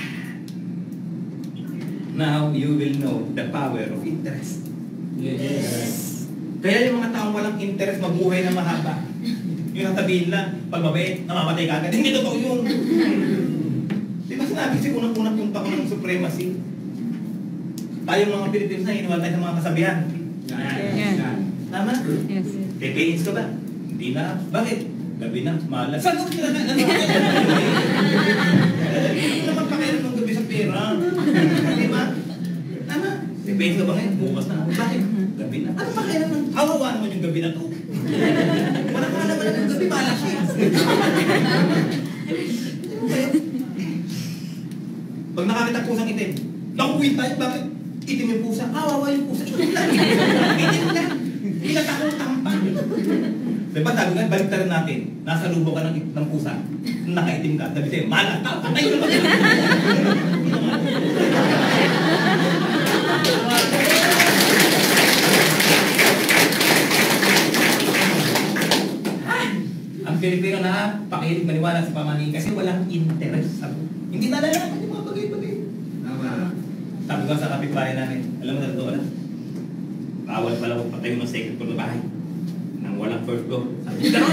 Now, you will know the power of interest. Yes. Kaya yung mga taong walang interest, mabuhay na mahaba. Yung natabihin lang, pag mabait, namamatay ka agad. Hindi totoo yung... Di ba sinabi kasi unang-unang yung taon ng supremacy? Tayong mga Pilipinos na iniwala tayo sa mga kasabihan. Yeah. Tama? Yes. Pipihins ka ba? Hindi na. Bakit? Gabi na, malas. Saan mo kailangan? Ano naman pakailan ng gabi sa pera? Di ba? Tama? Pipihins ka ba ngayon? Bukas na. Bakit? Gabi na. Ano pakailan ng hawawaan mo yung gabi na to? Walang kalaman ng gabi, malas siya. Pag nakakita pusang itim, nakuwin tayo, bakit? Itim yung pusa, kawawa yung pusa. Itim lang. Pinatakong tampang. Diba sabi nga, baliktaran natin. Nasa lubo ka ng pusa. Nakaitim ka. Sabi sa'yo, malas tao, patay ka naman. Ang Pilipino na pakilig maniwala sa pamanin kasi walang interest. Hindi nalalaman yung mga bagay-bagay. Tama. Sabi ko sa kapitbahay namin, alam mo na ito, alam? Bawal pala kung patay mo ng second floor na bahay. Nang walang first floor. Sabi ko, gano'n!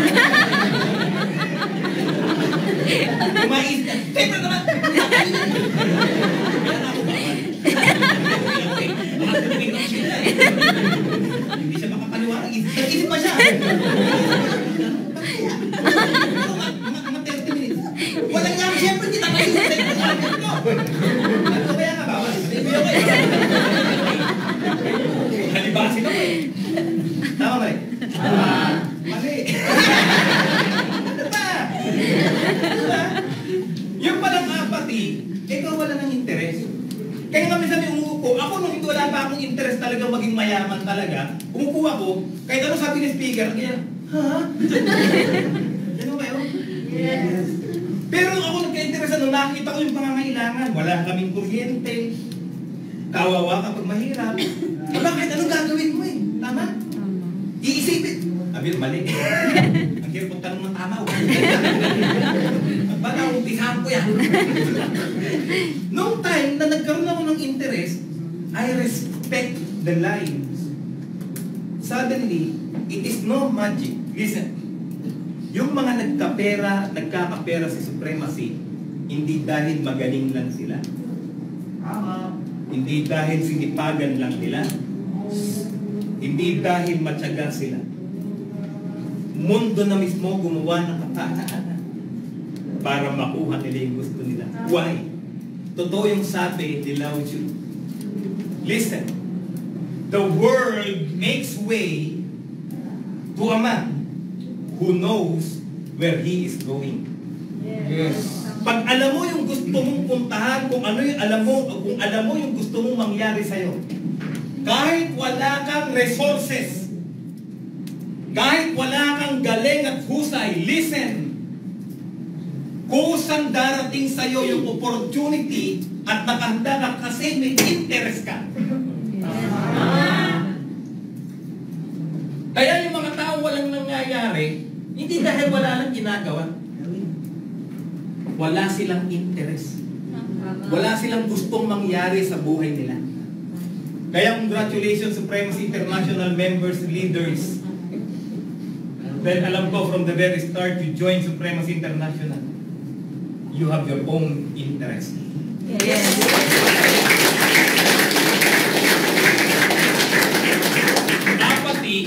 Kumais ka! Siyempre naman! Kaya na ako bawal. Baka tumingin ako siya. Hindi siya makapaniwala. Nag-isip pa siya. Mga 30 minutes. Walang nga, siyempre kita kayo sa second floor. Ano kaya nga bawal? Sabi ko yun eh. Halibasin ako eh. Tama ba eh? Mali. Ano ba? Diba? Yung palang apathy, ikaw wala ng interes. Kaya nga minsan may umuupo, ako nung hindi wala pa akong interes talaga maging mayaman talaga, umupo ako, kahit ano sabi ni speaker, kaya, ha? Ano kayo? Yes. Pero ako nagka-interesa nung nakita ko yung pangangailangan, wala kaming kuryente, kawawa kapag mahirap. Wala kahit anong gagawin mo eh. Tama? Iisipin. Sabi yun, mali. Ang hirap kong tanong ng tama. Baka umpisahan ko yan. Noong time na nagkaroon ako ng interest, I respect the lines. Suddenly, it is no magic. Listen. Yung mga nagkakapera sa supremacy, hindi dahil magaling lang sila. Hindi dahil sinipagan lang nila. Hindi dahil matyaga sila. Mundo na mismo gumawa ng katanaan para makuha nila yung gusto nila. Why? Totoo yung sabi ni Lao Tzu. Listen. The world makes way to a man who knows where he is going. Yes. Pag alam mo yung gusto mong puntahan, kung ano yung kung alam mo yung gusto mong mangyari sa'yo, kahit wala kang resources, kahit wala kang galing at husay, listen, kusang darating sa'yo yung opportunity at nakahanda ka kasi may interest ka. Kaya yung mga tao walang nangyayari, hindi dahil wala lang ginagawa. Wala silang interest. Wala silang gustong mangyari sa buhay nila. Kaya congratulations Supremacy International members, leaders. Then alam ko from the very start you joined Supremacy International. You have your own interest. Yes. Apathy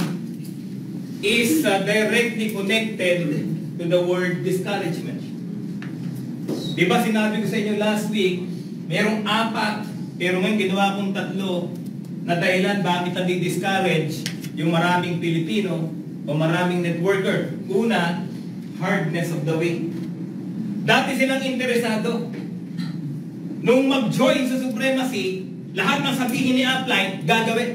is directly connected to the word discouragement. Diba sinabi ko sa inyo last week, merong 4, pero ngayon ginawa kong 3 na dahilan bakit nadi-discourage yung maraming Pilipino o maraming networker. Una, hardness of the way. Dati silang interesado. Nung mag-join sa supremacy, lahat ng sabihin ni Upline, gagawin.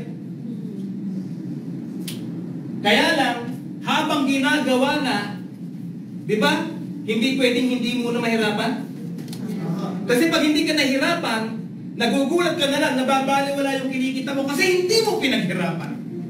Kaya lang, habang ginagawa na, di ba, hindi pwedeng hindi mo na mahirapan. Kasi pag hindi ka nahirapan, nagugulat ka na lang, nababaliwala yung kinikita mo kasi hindi mo pinaghirapan.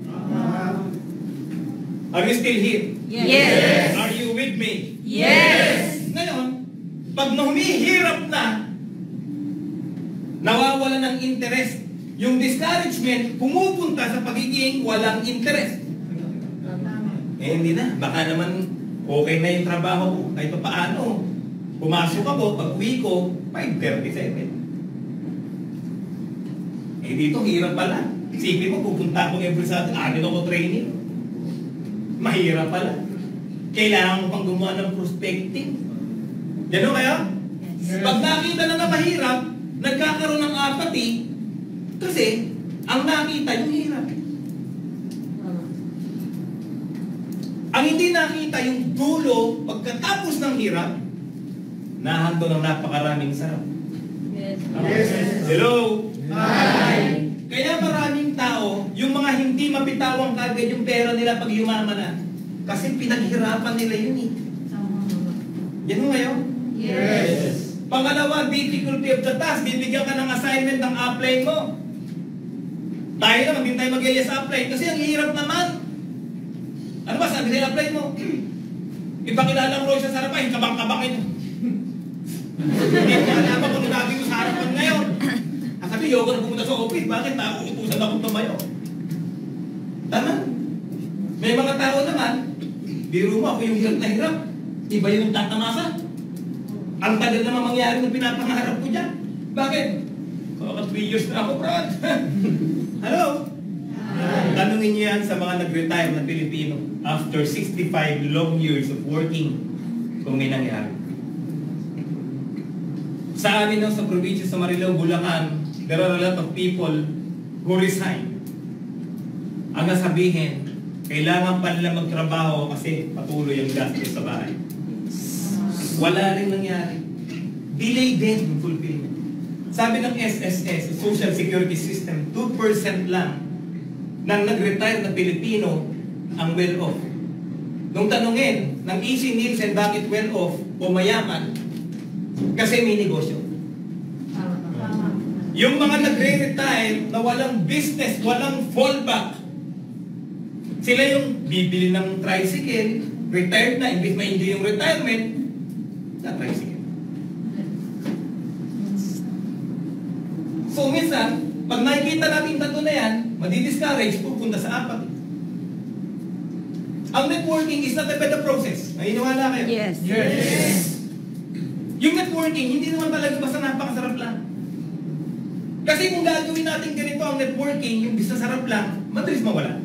Are you still here? Yes. Are you with me? Yes. Ngayon, pag humihirap na, nawawala ng interest. Yung discouragement, pumupunta sa pagiging walang interest. Hindi na. Baka naman okay na yung trabaho ko. Kahit pa paano. Pumasok ako, pag-uwi ko, 5:37. Dito, hirap pala. Isipin mo, pupunta akong every Saturday. Anin ako training. Mahirap pala. Kailangan mo pang gumawa ng prospecting. Gano'n kaya? Yes. Pag nakita na mahirap, nagkakaroon ng apathy kasi ang nakita yung hirap. Ang hindi nakita yung dulo pagkatapos ng hirap, nahanto ng napakaraming sarap. Yes. Hello? Hi. Kaya maraming tao, yung mga hindi mapitawang kagad yung pera nila pag yumaman na. Kasi pinaghirapan nila yun eh. Yan mo ngayon? Yes. Pangalawa, difficulty of the task. Bibigyan ka ng assignment ng upline mo. Tayo naman, hindi tayo mag-yes upline kasi ang hirap naman. Ano ba sabi nila upline mo? Ipakilala mo rin sa harapan, kabang-kabakin. Hindi ko alam kung gagawin mo sa harapan ngayon. Sabi, ayoko na pumunta sa office. Bakit? Nauutusan akong tumayo. Tama? May mga tao naman, biro mo ako yung hirap na hirap. Iba yung tatamasa. Ang tagal naman mangyari ng pinapangarap ko dyan. Bakit? Kaka 3 years na ako, Brad. Hello? Tanungin niyo yan sa mga nag-retire na Pilipino after 65 long years of working kung may nangyari. Sa amin sa probinsya sa Marilao, Bulacan, there are a lot of people who resign. Ang nasabihin, kailangan pa nila magtrabaho kasi patuloy ang gastos sa bahay. Wala rin nangyari. Delay din yung fulfillment. Sabi ng SSS, Social Security System, 2% lang ng nag-retire na Pilipino ang well-off. Nung tanungin ng EC Nielsen bakit well-off o mayaman, kasi may negosyo. Yung mga nagre-retire na walang business, walang fallback, sila yung bibili ng tricycle, retired na, imbis ma-enjoy yung retirement, na tricycle. So minsan, pag nakikita natin tatlo na yan, madi-discourage, pupunta sa apat. Ang networking is not a better process. Naniniwala kayo? Yes. Yes. Yung networking, hindi naman talaga basta napakasarap lang. Kasi kung gagawin natin ganito ang networking, yung basta sarap lang, madalis mawala.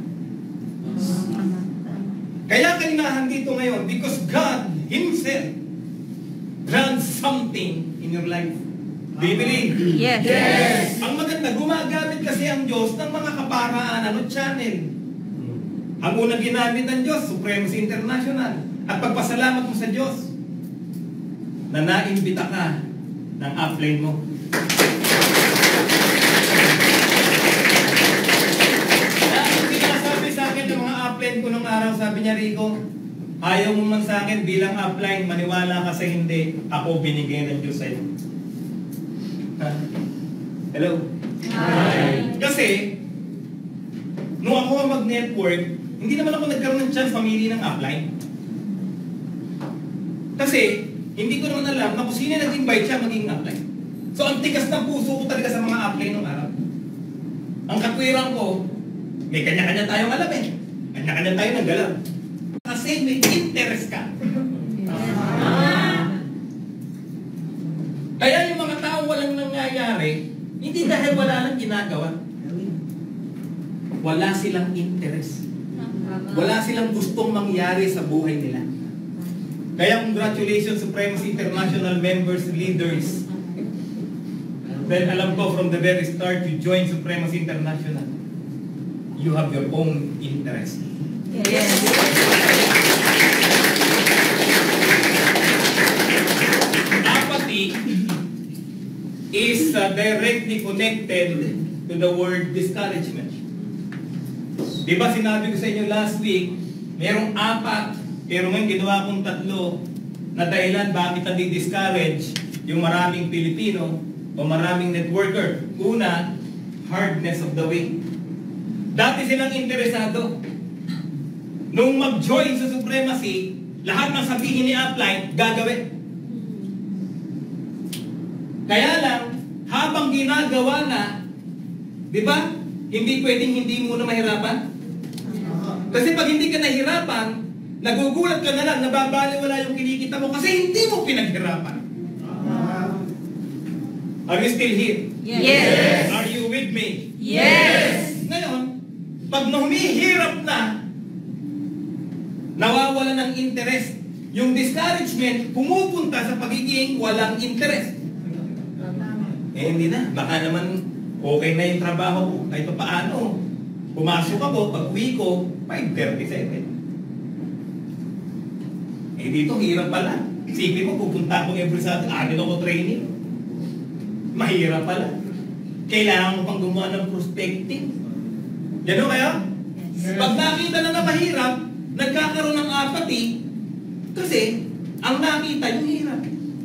Kaya kaninahan dito ngayon, because God Himself grants something in your life. Do you believe? Yes. Yes. Ang maganda, gumagamit kasi ang Diyos ng mga kaparaan, channel. Ang unang ginamit ng Diyos, Supremacy International. At pagpasalamat mo sa Diyos, na naimbita ka ng upline mo. Ang sinasabi sa akin ng mga upline ko nung araw, sabi niya, Rico, ayaw mo man sa akin bilang upline, maniwala ka sa hindi, ako binigay ng Diyos sa'yo. Hello? Hi. Kasi, nung ako mag-network, hindi naman ako nagkaroon ng chance mamili ng upline. Kasi, hindi ko naman alam na kung sino nag-invite siya maging upline. So, ang tigas ng puso ko talaga sa mga upline nung araw. Ang katwiran ko, may kanya-kanya tayong alam eh. Kanya-kanya tayo ng galaw. Kasi may interest ka. Kaya yung mga tao walang nangyayari, hindi dahil wala lang ginagawa. Wala silang interest. Wala silang gustong mangyari sa buhay nila. Kaya congratulations Supremacy International members, leaders. Then alam ko from the very start you joined Supremacy International. You have your own interest. Yes. Apathy is directly connected to the word discouragement. Di ba sinabi ko sa inyo last week, merong 4, pero ngayon ginawa kong 3 na dahilan bakit nadi-discourage yung maraming Pilipino o maraming networker. Una, hardness of the way. Dati silang interesado. Nung mag-join sa Supremacy, lahat ng sabihin ni upline, gagawin. Kaya lang, habang ginagawa na, di ba, hindi pwedeng hindi muna mahirapan. Kasi pag hindi ka nahirapan, nagugulat ka na lang, nababaliwala yung kinikita mo kasi hindi mo pinaghirapan. Are you still here? Yes. Are you with me? Yes. Ngayon, pag humihirap na, nawawala ng interest. Yung discouragement, pumupunta sa pagiging walang interest. Hindi na. Baka naman okay na yung trabaho ko. Kahit pa paano. Pumasok ako, pag uwi ko, 5:37. Eh dito, hirap pala. Isipin mo, pupunta akong every Saturday, ako training. Mahirap pala. Kailangan mo pang gumawa ng prospecting. Gano'n kaya? Pag nakita na mahirap, nagkakaroon ng apathy, kasi ang nakita yung hirap.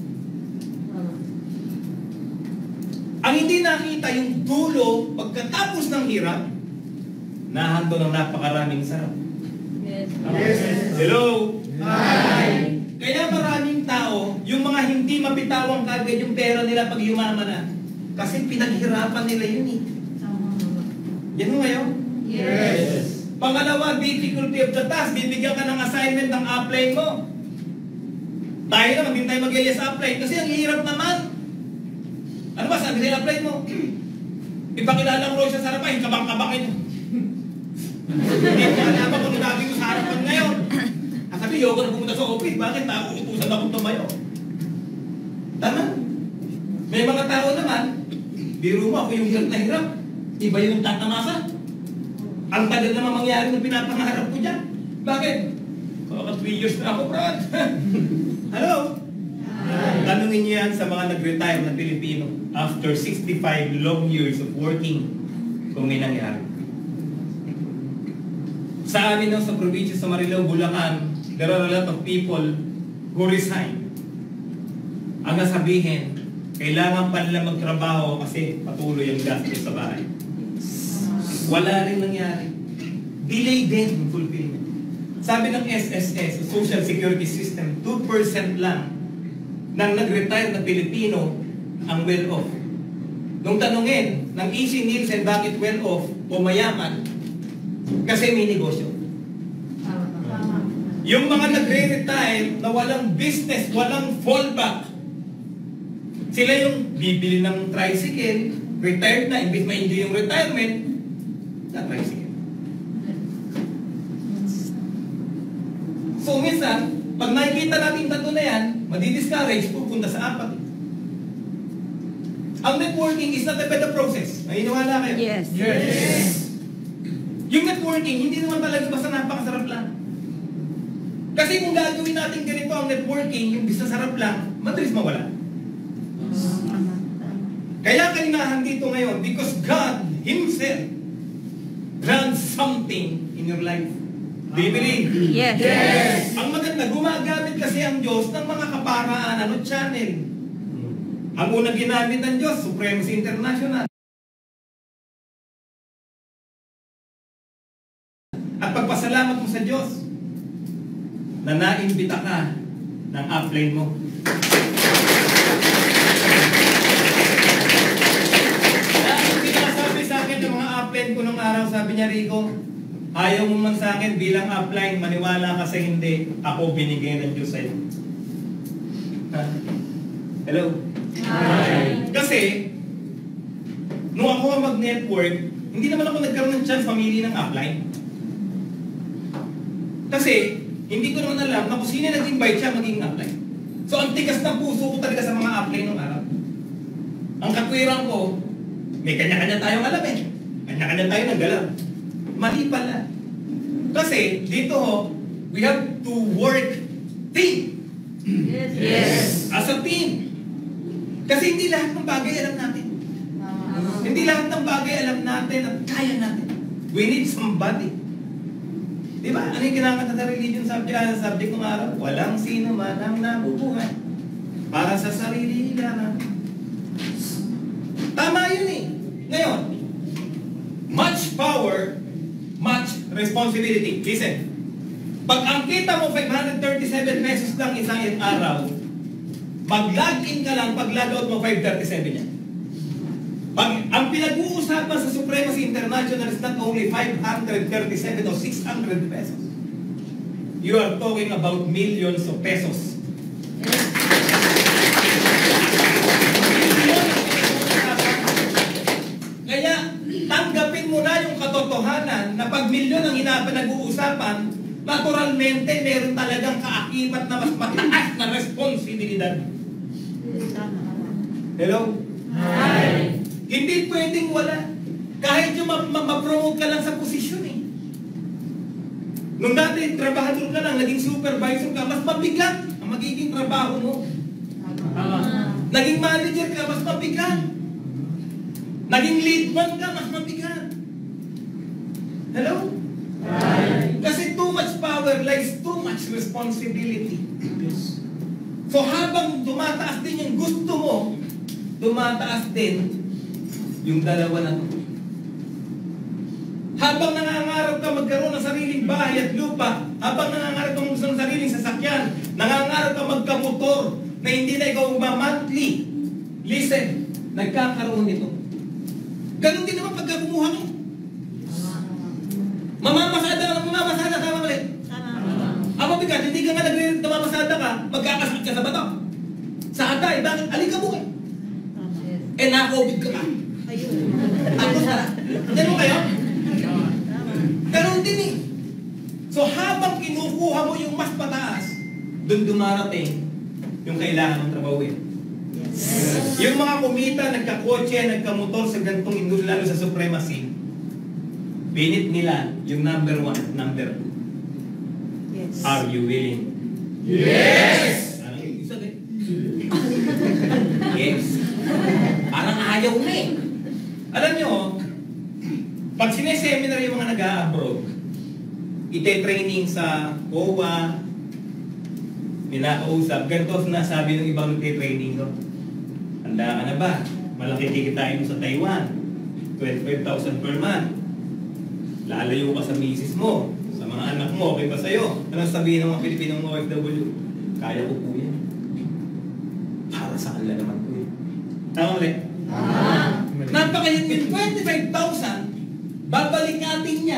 Ang hindi nakita yung dulo, pagkatapos ng hirap, nahanto ng napakaraming sarap. Hello? Hi. Kaya maraming tao, yung mga hindi mapitawang kagad yung pera nila pag yumaman na. Kasi pinaghirapan nila yun eh. Yan mo ngayon? Yes. Pangalawa, difficulty of the task. Bibigyan ka ng assignment ng apply mo. Tayo naman, hindi tayo mag-yes apply. Kasi ang hirap naman. Ano ba, sabi nila apply mo? Ipakilala ko rin sa harapan, kabang-kabakin mo. Hindi ko alam kung nabi ko sa harapan ngayon. Sabi, ayoko na pumunta sa office. Bakit? Nauutusan akong tumayo. Tama? May mga tao naman, biro mo, ako yung hirap na hirap. Iba yung tatamasa. Ang tagal naman mangyari ng pinapangarap ko dyan. Bakit? Kaka 3 years na ako, Brad. Hello? Tanungin niyo yan sa mga nag-retire na Pilipino after 65 long years of working kung may nangyari. Sa amin sa probinsya sa Marilao, Bulacan, there are a lot of people who resign. Ang nasabihin, kailangan pa nila magtrabaho kasi patuloy ang gastos sa bahay. Wala rin nangyari. Delay din yung fulfillment. Sabi ng SSS, Social Security System, 2% lang ng nag-retire na Pilipino ang well-off. Nung tanungin ng EC Nielsen bakit well-off o mayaman, kasi may negosyo. Yung mga nagre-retire na walang business, walang fallback, sila yung bibili ng tricycle, retired na, imbis ma-enjoy yung retirement, na tricycle. So minsan, pag nakikita natin tatlo na yan, madi-discourage, pupunta sa apat. Ang networking is not a better process. Naniniwala kayo? Yes. Yes. Yung networking, hindi naman talaga basta napakasarap lang. Kasi kung gagawin natin ganito ang networking, yung basta sarap lang, madalis mawala. Kaya kaninahan dito ngayon, because God Himself grants something in your life. Do you believe? Yes. Yes. Ang maganda, gumagamit kasi ang Diyos ng mga kaparaan, channel. Ang unang ginamit ng Diyos, Supremacy International. At pagpasalamat mo sa Diyos, na naimbita ka ng upline mo. Ang pinasabi sa akin ng mga upline ko nung araw, sabi niya, Rico, ayaw mo man sa akin bilang upline, maniwala ka sa hindi, ako binigay ng Diyos sa'yo. Hello? Hi. Kasi, nung ako mag-network, hindi naman ako nagkaroon ng chance mamili ng upline. Kasi, hindi ko naman alam na kung sino nag-invite siya maging upline. So, ang tigas ng puso ko talaga sa mga upline nung araw. Ang katwiran ko, may kanya-kanya tayong alam eh. Kanya-kanya tayo ng galaw. Mali pala. Kasi, dito we have to work team. Yes. As a team. Kasi hindi lahat ng bagay alam natin. Hindi lahat ng bagay alam natin at kaya natin. We need somebody. Diba? Ano yung kinakanta na religion subject ng araw? Walang sino man ang nabubuhay para sa sarili nila. Tama yun eh. Ngayon, much power, much responsibility. Listen, pag ang kita mo 537 pesos lang isang araw, mag-log-in ka lang, pag-logout mo 537 yan. Pag ang pinag-uusapan sa Supremacy International is not only 537 or 600 pesos. You are talking about millions of pesos. Kaya, tanggapin mo na yung katotohanan na pag milyon ang pinag-uusapan, naturalmente, meron talagang kaakibat na mas mataas na responsibilidad. Hello? Hi. Hindi pwedeng wala. Kahit yung ma-promote ka lang sa posisyon eh. Nung dati, trabahador ka lang, naging supervisor ka, mas mabigat ang magiging trabaho mo. Naging manager ka, mas mabigat. Naging lead man ka, mas mabigat. Hello? Kasi too much power lies too much responsibility. So habang tumataas din yung gusto mo, tumataas din yung dalawa na to. Habang nangangarap ka magkaroon ng sariling bahay at lupa, habang nangangarap ka magkaroon ng sariling sasakyan, nangangarap ka magkamotor na hindi na ikaw monthly. Listen, nagkakaroon nito. Ganun din naman pagka kumuha mo. Mamamasada, tama mali. Ang mabigat, hindi ka nga namamasada ka, magkakasakit ka sa bato. Sa atay, bakit? Alika mo ka. Eh, na-COVID ka pa. Ako sa, hindi mo kayo? Ganun din eh. So habang kinukuha mo yung mas pataas, doon dumarating yung kailangan ng trabaho eh. Yung mga kumita, nagkakotse, nagkamotor sa gantong industry, lalo sa supremacy, pinit nila yung number 1 at number 2. Yes. Are you willing? Yes! Parang isa din. Yes. Parang ayaw na eh. Alam nyo, pag sineseminar yung mga nag-a-abroad, ite-training sa OWA, pinakausap, ganito sinasabi ng ibang nagte-training ko. Handa ka na ba? Malaki kikitain mo sa Taiwan. 25,000 per month. Lalayo ka sa misis mo, sa mga anak mo, okay ba sa'yo? Anong sabihin ng mga Pilipinong OFW? Kaya ko po yan. Para sa kanila naman po yun. Tama ulit? Napakalit yun, 25,000, babalik natin niya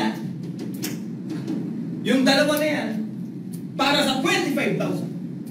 yung dalawa na yan para sa 25,000.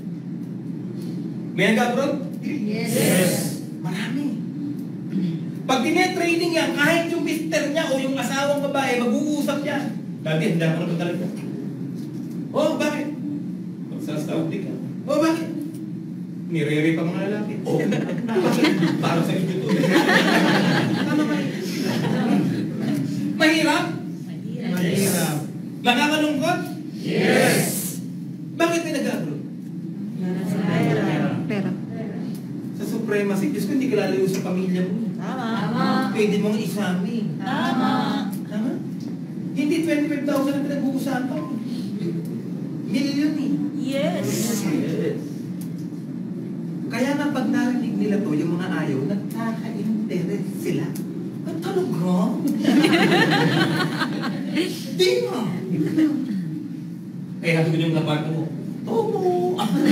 May nag-abroad? Yes. Marami. Pag tine-training yan, kahit yung mister niya o yung asawang babae, mag-uusap niya. Dati, hindi ako na ba talaga? Oh, bakit? Magsasawdi ka. Oh, bakit? Nire-re pa mga lalaki. Oh, para sa inyo to. Tama ba? Mahirap? Mahirap. Nakakalungkot? Yes! Bakit may nag-abroad? Pera. Sa supremacy, Diyos ko, hindi ka lalayo sa pamilya mo. Tama. Pwede mong isami. Tama. Tama? Hindi 25,000 ang pinag-uusapan. Milyon eh. Yes. Yes. Kaya nga pag narinig nila to, yung mga ayaw, nagkaka-interest sila. Ang talaga? Di mo. Eh, sabi ko yung kapartner mo, Tomo!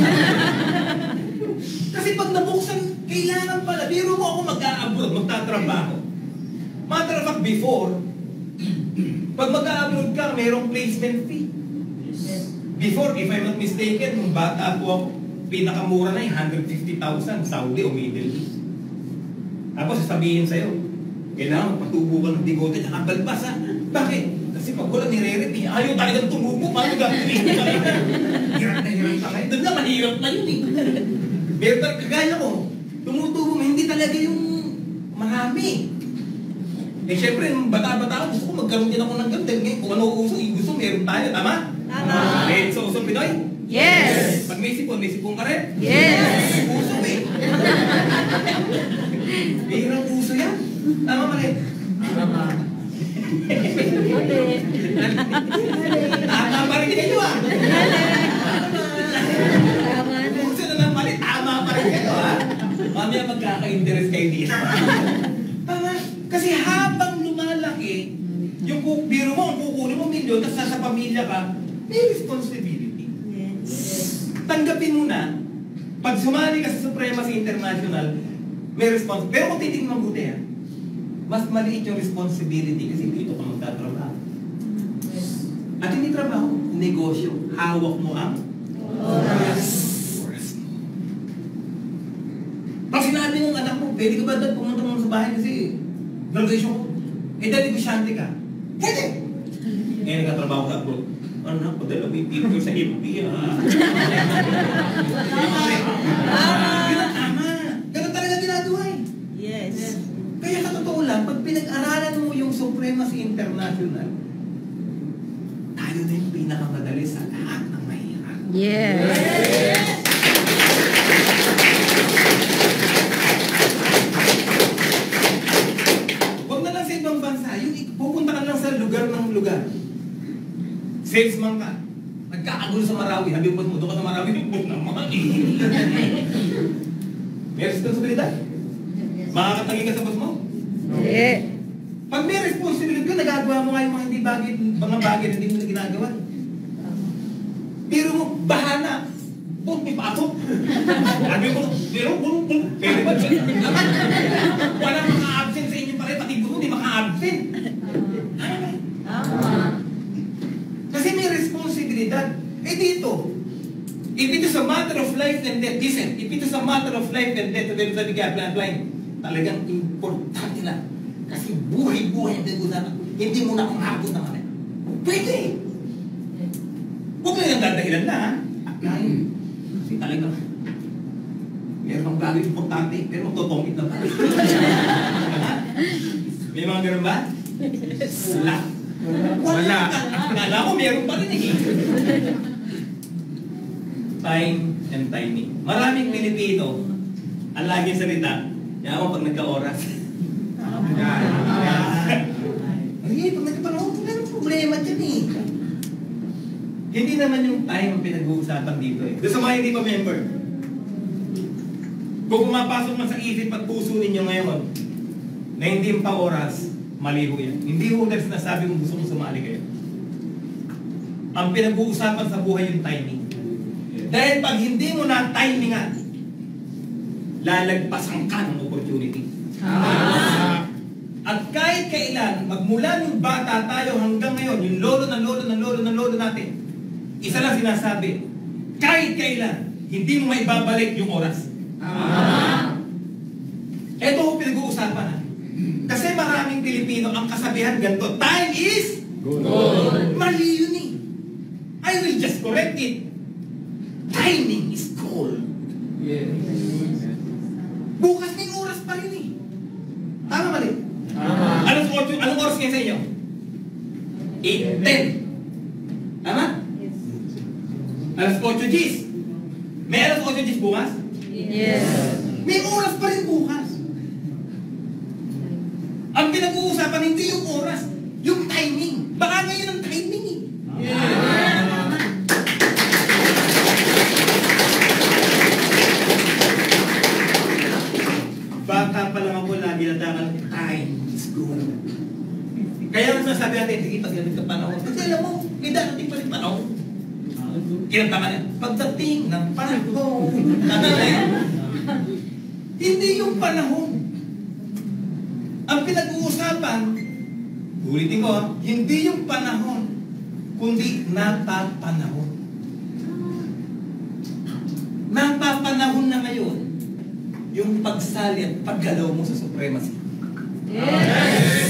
Kasi pag nabuksan, kailangan pala. Biro mo ako mag-a-abroad, magtatrabaho. Matter of fact, before, pag mag-a-abroad ka, mayroong placement fee. Before, if I'm not mistaken, nung bata po ako, pinakamura na yung 150,000 Saudi o Middle East. Tapos sasabihin sa'yo, kailangan magpatubo ka ng bigote at balbas ha. Bakit? Kasi pag wala nire-repeat, ayaw talagang tumubo, paano gagawin mo talaga? Hirap na kayo. Doon na, mahirap na yun eh. Pero kagaya ko, tumutubo mo, hindi talaga yung marami. Eh syempre, bata-bata ako, gusto ko magkaroon din ako ng ganda. Ngayon, kung ano uso, gusto, meron tayo, tama? Tama. Eh, so, Pinoy? Yes. Pag may sipon ka rin? Yes. Uso eh. Bihirang uso yan. Tama mali. Tama. Tama pa rin kayo ah. Tama na. Uso na lang mali, tama pa rin kayo ah. Mamaya magkaka-interest kayo dito. Tama. Kasi habang lumalaki, yung biro mo, ang kukunin mo milyon, tapos nasa pamilya ka, may responsibility. Yes. Tanggapin mo na, pag sumali ka sa Supremacy International, may responsibility. Pero kung titignan mabuti ha, mas maliit yung responsibility kasi dito ka magtatrabaho. At hindi trabaho, negosyo. Hawak mo ang oras mo. Pag sinabi ng anak mo, pwede ka ba doon pumunta mo sa bahay kasi graduation ko? Eh dahil negosyante ka. Pwede! Eh nagkatrabaho ka bro. Anak, padala mo yung picture sa FB ha. Yun ang tama. Ganun talaga ginagawa eh. Yes. Kaya sa totoo lang, pag pinag-aralan mo yung Supremacy International, tayo na yung Salesman ka. Nagkakagulo sa Marawi. Sabi mo, doon ka sa Marawi. Huwag naman eh. May responsibilidad. Makakatagin ka sa boss mo? Hindi. Pag may responsibilidad ka, nagagawa mo nga yung mga mga bagay na hindi mo na ginagawa. Pero mo, bahana. Oh, may pasok. Sabi mo, pero ba siya? Walang maka-absent sa inyo pare, pati gusto hindi maka-absent. Kasi may responsibilidad. Eh dito, if it is a matter of life and death, listen, if it is a matter of life and death, sabi ka, plan, talagang importante na. Kasi buhay-buhay ang pinag-usapan. Hindi mo na umabot ng ano. Pwede. Huwag mo yung dadahilan na, ha? Kasi talagang meron akong gagawin importante, pero magtotongit na pa. May mga ganun ba? Wala. Wala. Akala ko meron pa rin eh. Time and timing. Maraming Pilipino, ang laging salita, yan ako pag nagka-oras. Ay, pag nagka-panahon, meron problema dyan eh. Hindi naman yung time ang pinag-uusapan dito eh. Doon sa mga hindi pa member, kung pumapasok man sa isip at puso ninyo ngayon na hindi pa oras, mali ho yan. Hindi ho dahil sinasabi kung gusto kong sumali kayo. Ang pinag-uusapan sa buhay yung timing. Dahil pag hindi mo na timingan, lalagpasan ka ng opportunity. At kahit kailan, magmula ng bata tayo hanggang ngayon, yung lolo natin, isa lang sinasabi, kahit kailan, hindi mo maibabalik yung oras. Ito ho pinag-uusapan ha. Kasi maraming Pilipino ang kasabihan ganito, time is gold. Mali yun eh. I will just correct it. Timing is gold. Yes. Bukas may oras pa rin eh. Tama mali? Anong oras ngayon sa inyo? 8:10. Tama? Alas 8 Gs. May alas 8 Gs bukas? Yes. May oras pa rin bukas. Ang pinag-uusapan hindi yung oras, yung timing. Baka ngayon ang timing eh. Bata pa lang ako, lagi natangal, time is gold. Kaya ang sinasabi natin, sige, pagdating ng panahon. Kasi alam mo, may darating pa rin panahon. Kinantaman yan, pagdating ng panahon. Hindi yung panahon. Ang pinag-uusapan, ulitin ko, hindi yung panahon, kundi napapanahon. Napapanahon na ngayon, yung pagsali at paggalaw mo sa supremacy. Yes.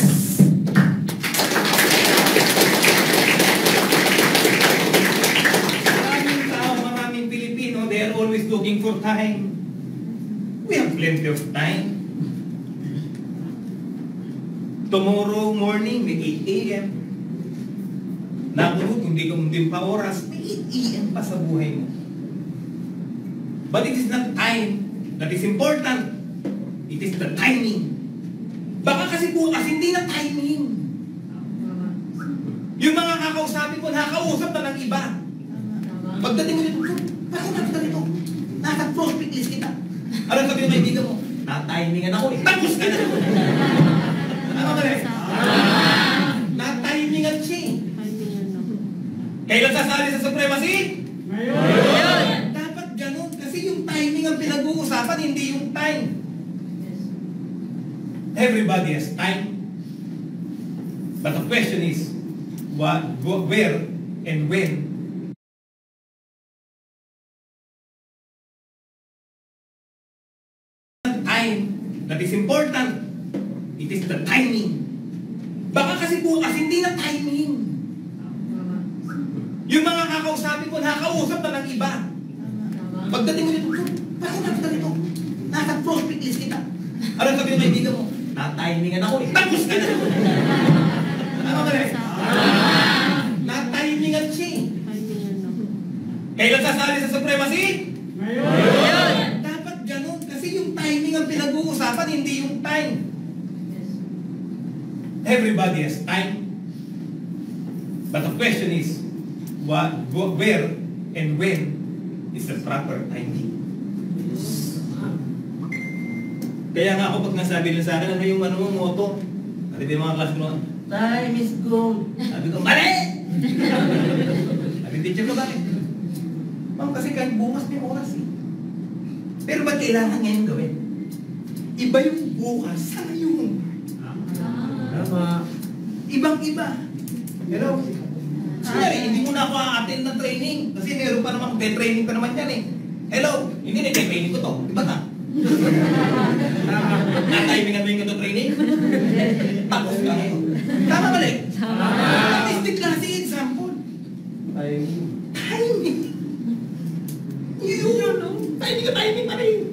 Maraming tao, maraming Pilipino, they are always looking for time. We have plenty of time. Tomorrow morning, may 8 a.m. Nakulot, hindi ka mundin pa oras, may 8 a.m. pa sa buhay mo. But it is not time that is important. It is the timing. Baka kasi bukas, hindi na timing. Yung mga kakausapin ko, nakakausap na ng iba. Pagdating mo dito, bakit nakita nito? Naka-prospect list kita. Alam sabi ng kaibigan mo, na-timingan ako eh. Tapos ka na! Ano ka rin? Na-timingan siya eh. Kailan sasali sa supremacy? Ngayon! Dapat ganun. Kasi yung timing ang pinag-uusapan, hindi yung time. Everybody has time. But the question is, what, where, and when. Time that is important. It is the timing. Baka kasi bukas hindi na timing. Yung mga kakausapin ko, nakakausap na ng iba. Pagdating mo dito, bakit nakita nito? Naka-prospect list kita. Alam sabi ng kaibigan mo, na-timingan ako eh. Tapos ka na! Ano ka rin? Na-timingan siya eh. Kailan sasali sa supremacy? Ngayon! Dapat ganun. Kasi yung timing ang pinag-uusapan, hindi yung time. Everybody has time. But the question is, where and when is the proper timing. Kaya nga ako pag nasabi nila sa akin, ano yung moto? Sabi yung mga klase ko, time is gold. Sabi ko, mali! Sabi, teacher ko, bakit? Ma'am, kasi kahit bukas may oras eh. Pero ba't kailangan ngayon gawin? Iba yung bukas sa ngayon. Tama. Ibang-iba. Hello? Kunyari, hindi mo na ako a-attend ng training. Kasi meron pa naman, training pa naman yan eh. Hello? Hindi na training ko to. Diba na? Na-timingan mo yung ito training? Tapos ka ngayon. Tama mali? Tama. Statistic klase example. Timing. Yun, no? Timing pa rin.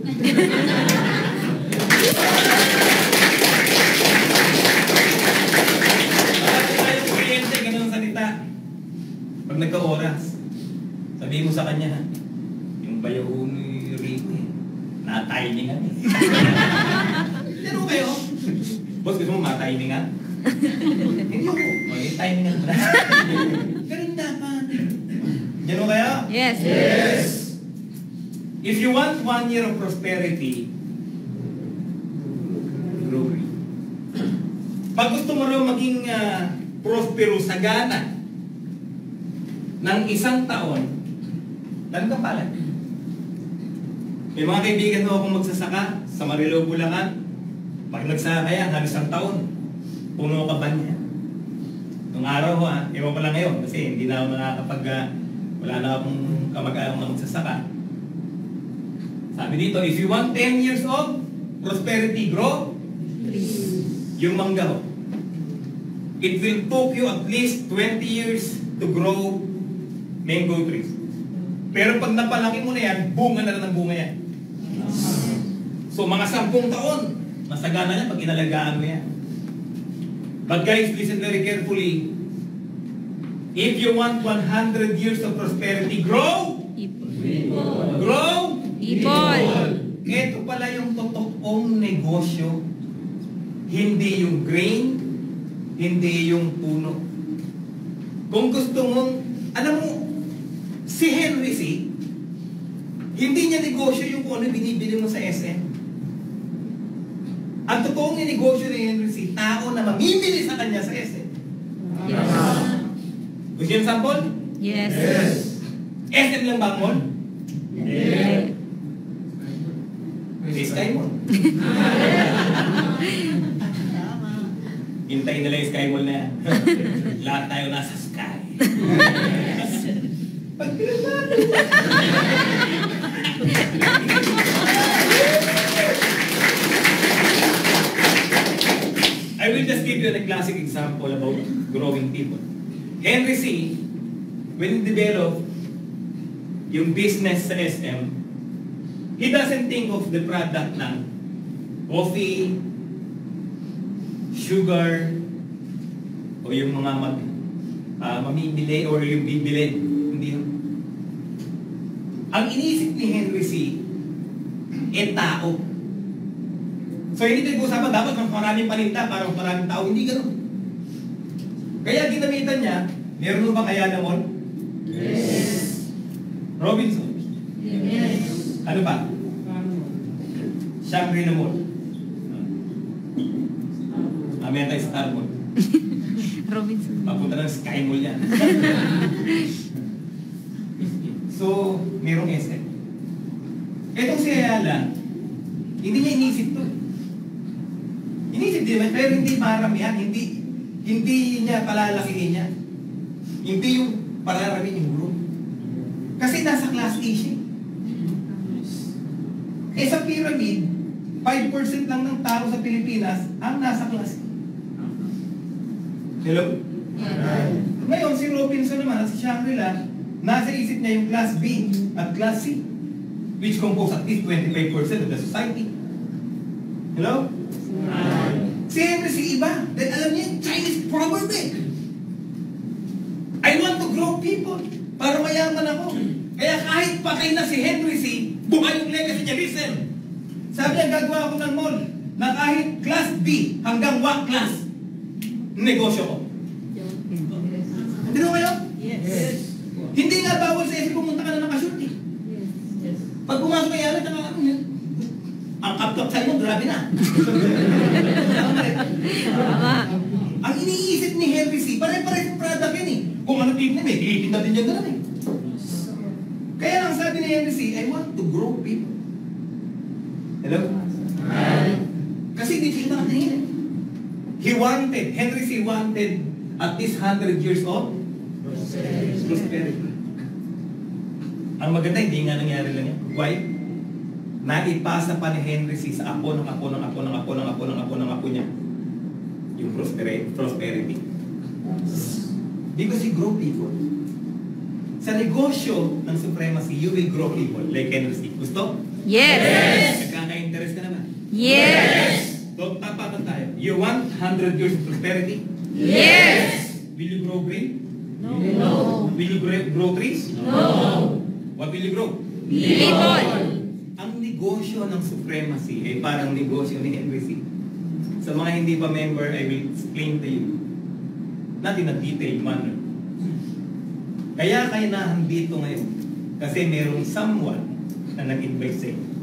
Pag nagka-oras, sabihin mo sa kanya, yung bayaw ni Rico eh, na-timingan eh. Pero kayo, boss, gusto mo ma-timingan? Hindi ako. Okay, timingan mo na. Ganun dapat. Ganun kayo? Yes. Yes! If you want 1 year of prosperity, glory. Pag gusto mo rin maging prospero sa gana, ng 1 taon, lang ka pala. May mga kaibigan mo akong magsasaka sa Marilao, Bulacan. Pag nagsaka yan, halos 1 taon, puno ka ba niya? Nung araw ko, ewan ko lang ngayon, kasi hindi na ako nakakapag, wala na akong kamag-alang na magsasaka. Sabi dito, if you want 10 years of prosperity, grow, yung mangga ho. It will take you at least 20 years to grow mango trees. Pero pag napalaki mo na yan, bunga na rin ang bunga yan. So mga 10 taon, masagana yan pag inalagaan mo yan. But guys, listen very carefully. If you want 100 years of prosperity, grow! Grow! Ipon. Ito pala yung totoong negosyo. Hindi yung grain, hindi yung puno. Kung gusto mong, alam mo, si Henry C., hindi niya negosyo yung kung ano binibili mo sa SM. Ang totoong negosyo ni Henry C., tao na mamimili sa kanya sa SM. Yes. Gusto yung sample? Yes. SM lang ba ang mall? Yes. Sky Mall. Hintayin nila yung Sky Mall na yan. Lahat tayo nasa Sky. I will just give you a classic example about growing people. Henry C., when he developed yung business sa SM, he doesn't think of the product ng coffee, sugar, o yung mga mamimili or yung bibili. Hindi yun. Ang iniisip ni Henry C., tao. So hindi tayo usapan, dapat mas maraming paninda para mas maraming tao. Hindi gano'n. Kaya ginamitan niya, meron mo ba kaya na mall? Yes. Robinson. Yes. Ano pa? Shangri-La Mall. Mamaya tayo Star Mall. Robinson. Papunta ng Sky Mall yan. So, merong SM. Etong si Ayala, hindi niya inisip to. Inisip din, pero hindi maramihan, hindi niya palalakihin niya. Hindi yung pararamin yung group. Kasi nasa class A siya. Eh sa pyramid, 5% lang ng tao sa Pilipinas ang nasa class A. Hello? Ngayon, si Robinson naman at si Shangri-La, nasa isip niya yung class B at class C, which compose at least 25% of the society. Hello? Si Henry C. iba. Then alam niya, Chinese proverb eh. I want to grow people para mayaman ako. Kaya kahit patay na si Henry C., buhay yung legacy niya. Listen. Sabi niya, gagawa ako ng mall na kahit class B hanggang WAC class, negosyo ko. Hindi mo kayo? Yes. Hindi nga bawal sa SM pumunta ka na nakashoot eh. Pag pumasok ka yan, ang kaptop sa'yo, grabe na. Tama. Ang iniisip ni Henry C, pare-pare yung product yun eh. Kung ano tignan eh, iitinda din yan ganun eh. Kaya lang sabi ni Henry C, I want to grow people. Hello? Kasi hindi siya nakatingin eh. Henry C wanted at least 100 years of prosperity. Ang maganda, hindi nga nangyari lang yan. Why? Naipasa pa ni Henry C sa apo ng apo ng apo ng apo ng apo ng apo ng apo niya yung prosperity. Because you grow people. Sa negosyo ng supremacy, you will grow people like Henry C. Gusto? Yes. Nagkaka-interest ka naman. Yes. So, tapatan tayo. You want 100 years of prosperity? Yes. Will you grow green? No. Will you grow trees? No. What will you grow? People. Ang negosyo ng supremacy ay parang negosyo ni Henry C. Sa mga hindi pa member, I will explain to you. Not in a detailed manner. Kaya kayo nandito ngayon. Kasi merong someone na nag-invite sa inyo.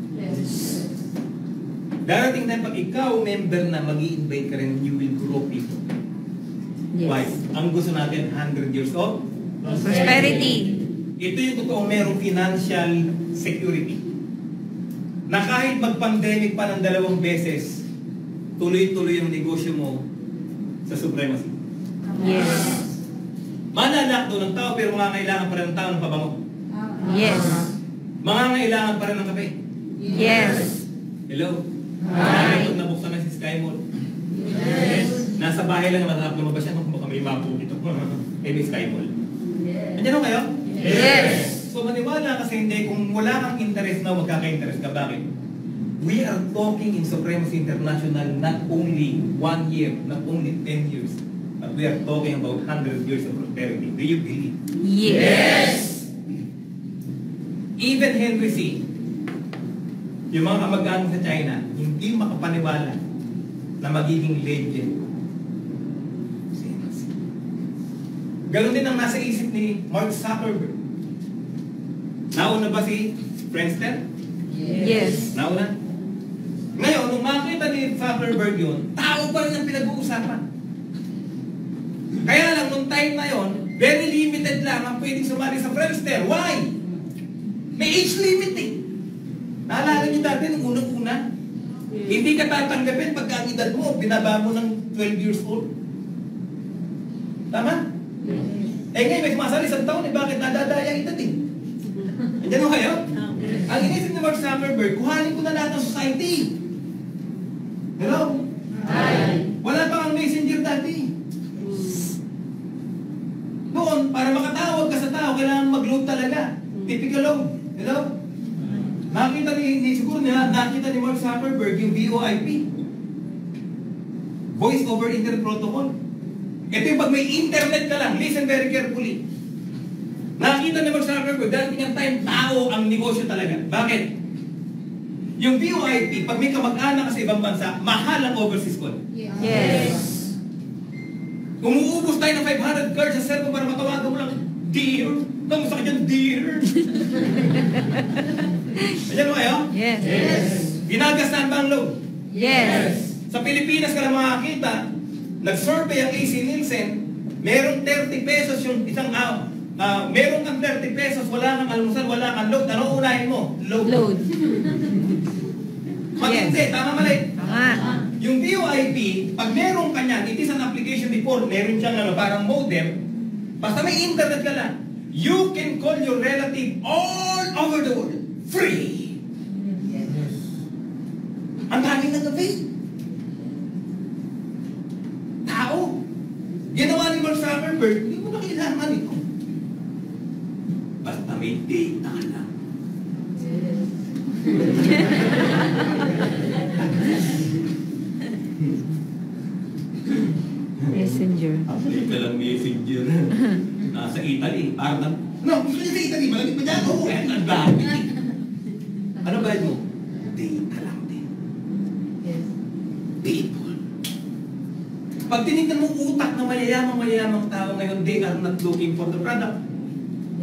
Darating na pag ikaw member na mag-i-invite ka rin, you will grow people. Yes. Why? Ang gusto natin, 100 years of Prosperity. ito yung totoong merong financial security. Na kahit mag-pandemic pa ng 2 beses, tuloy-tuloy yung negosyo mo sa supremacy. Yes. Manalakdo ng tao pero mangangailangan pa rin ng tao ng pabango. Yes. Mangangailangan pa rin ng kape. Yes. Hello? Hi. Pag nabuksan na si Sky Mall. Yes. Nasa bahay lang matapos lumabas siya. Baka may mapo dito. Eh, may Sky Mall. Andiyan kayo? Yes. So maniwala kasi hindi kung wala kang interest na magkaka-interest ka. Bakit? We are talking in Supremacy International not only 1 year, not only 10 years, but we are talking about 100 years of prosperity. Do you believe? Yes. Even Henry C, yung mga kamag-anak sa China, hindi makapaniwala na magiging legend. Ganon din ang nasa isip ni Mark Zuckerberg. Nauna ba si Friendster? Yes. Nauna? Ngayon, nung makita ni Zuckerberg yun, tao pa rin ang pinag-uusapan. Kaya lang, nung time na yun, very limited lang ang pwedeng sumali sa Friendster. Why? May age limit eh. Naalala niyo dati nung unang-una? Hindi ka tatanggapin pagka ang edad mo, binaba mo ng 12 years old. Tama? Eh ngayon, may sumasali isang taon, eh bakit nadadaya ang edad eh? Andiyan mo kayo? Ang inisip ni Mark Zuckerberg, kuhanin ko na lahat ng society. Hello? Hi. Wala pa ang messenger dati. Noon, para makatawag ka sa tao, kailangan mag-load talaga. Typical load. Hello? Nakita nakita ni Mark Zuckerberg yung VoIP. Voice over Internet Protocol. Ito yung pag may internet ka lang, listen very carefully. Nakita ni Mark Zuckerberg, darating ang time, tao ang negosyo talaga. Bakit? Yung VoIP, pag may kamag-anak ka sa ibang bansa, mahal ang overseas call. Yes. Umuubos tayo ng 500 cards sa cellphone para matawagan mo lang, dear. Kamusta ka dyan, dear? Ayan mo kayo? Yes. Ginagastan ba ang load? Yes. Sa Pilipinas ka lang makakita, nag-survey ang AC Nielsen, merong 30 pesos yung isang meron kang 30 pesos, wala kang almusal, wala kang load. Ano unahin mo? Load. Matindi, tama mali. Tama. Yung VoIP, pag meron ka niyan, it is an application before, meron siyang parang modem, basta may internet ka lang, you can call your relative all over the world. Free! Ang daming nag-avail. Tao. Ginawa ni Mark Zuckerberg, hindi mo na kailangan ito. Basta may data ka lang. Messenger. Update ka lang messenger. Nasa Italy. Parang, no, gusto niya sa Italy. Malamit ba dyan? Oo, ang dami. Ano ba mo? Data lang din. People. Pag tinignan mo utak ng mayayamang tao ngayon, they are not looking for the product.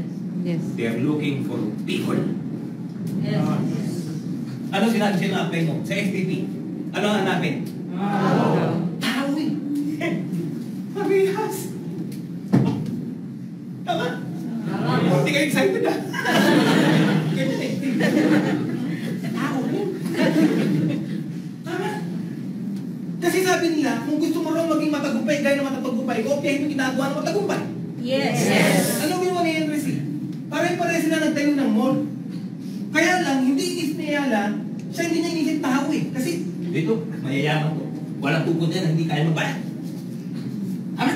Yes. They are looking for people. Yes. Ano sinapay mo? Sa STP. Ano ang hanapin? Tao eh. Parehas. Tama? Hindi kayo excited ah. Ganyan eh. Tao eh. Tama? Kasi sabi nila, kung gusto mo raw maging matagumpay, gaya na matagumpay, kopyahin mo ginagawa ng matagumpay. Yes. Ano ginawa ni Henry C? Pare-pare sila nagtayo ng mall. Kaya lang, hindi inisnayala, siya hindi niya inisip tao eh. Kasi, dito, mayayaman ko. Walang tukod yan, hindi kaya magbayad. Tama?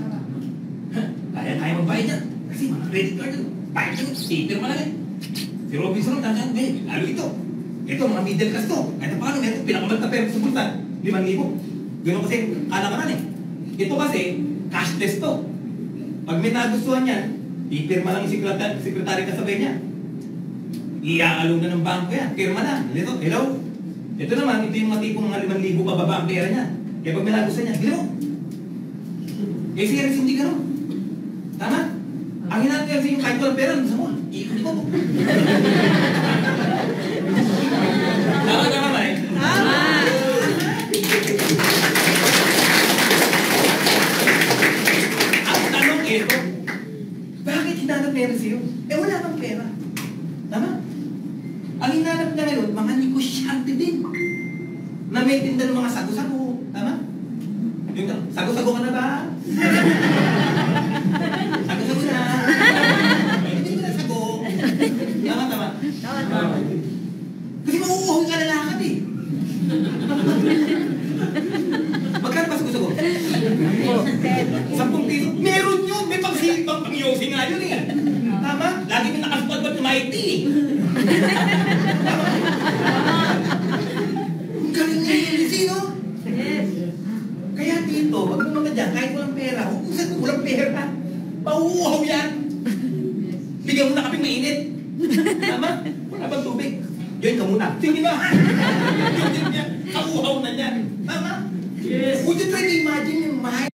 Kaya magbayad yan. Kasi mga credit card yun. Bayad yun, paper mo lang eh. Si Robinson, tandaan, lalo ito. Ito, mga middle class to. Kahit paano, meron pinakamal na pera sa bulsa. 5,000. Ganoon kasi kalakaran eh. Ito kasi, cashless to. Pag may nagustuhan yan, ipirma lang yung sekretary kasabay niya. Iaalong na ng bangko yan. Pirma na. Hello? Ito naman, ito yung mga tipong mga 5,000 pababa ang pera niya. Kaya pag may nagustuhan niya, ganoon. Eh si Harris hindi ganoon. Tama? Ang hinanap niya yung kahit walang pera, sa mo. Ikot ko. Tama ba eh? Tama. Ang tanong ito, bakit hinanap ni Harris yun? Eh wala kang pera. Tama? Ang hinanap na ngayon, mga negosyante din. Na may tinda ng mga sago-sago. Tama? Yung sago-sago ka na ba? Sago-sago na. Hindi mo na sago. Tama. Tama. Kasi mauuhaw ka na lakad eh. Magkano ba sago-sago? 10 piso. Meron yun. May pang-yosi nga yun eh. Tama? Lagi may nakasupat-bat na maiti eh. Ang galing niya yung lisino. Kaya dito, wag mo mga dyan, kahit walang pera, huwag mo walang pera. Pauuhaw yan. Bigyan mo na kaming mainit. Tama? Wala bang tubig? Yun ka muna. Sige ba? Yun niya. Kauuhaw na niya. Tama? Yes. Would you try to imagine yung mind?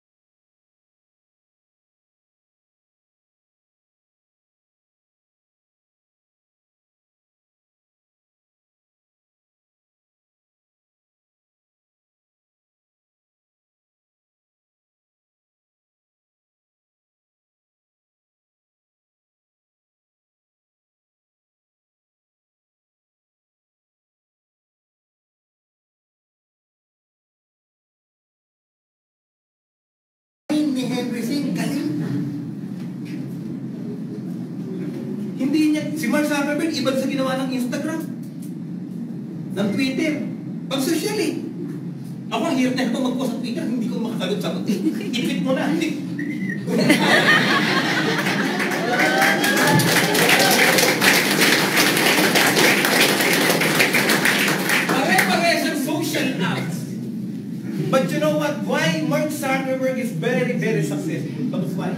Ni Henry Singh, galing. Hindi niya, si Mark Zuckerberg, iba sa ginawa ng Instagram, ng Twitter, pag social eh. Ako ang hirap na ito mag-post sa Twitter, hindi ko makasagot-sagot eh. Ipit mo na. Pare-pares ang social apps. But you know what? Why Mark Zuckerberg is very, very successful? But why?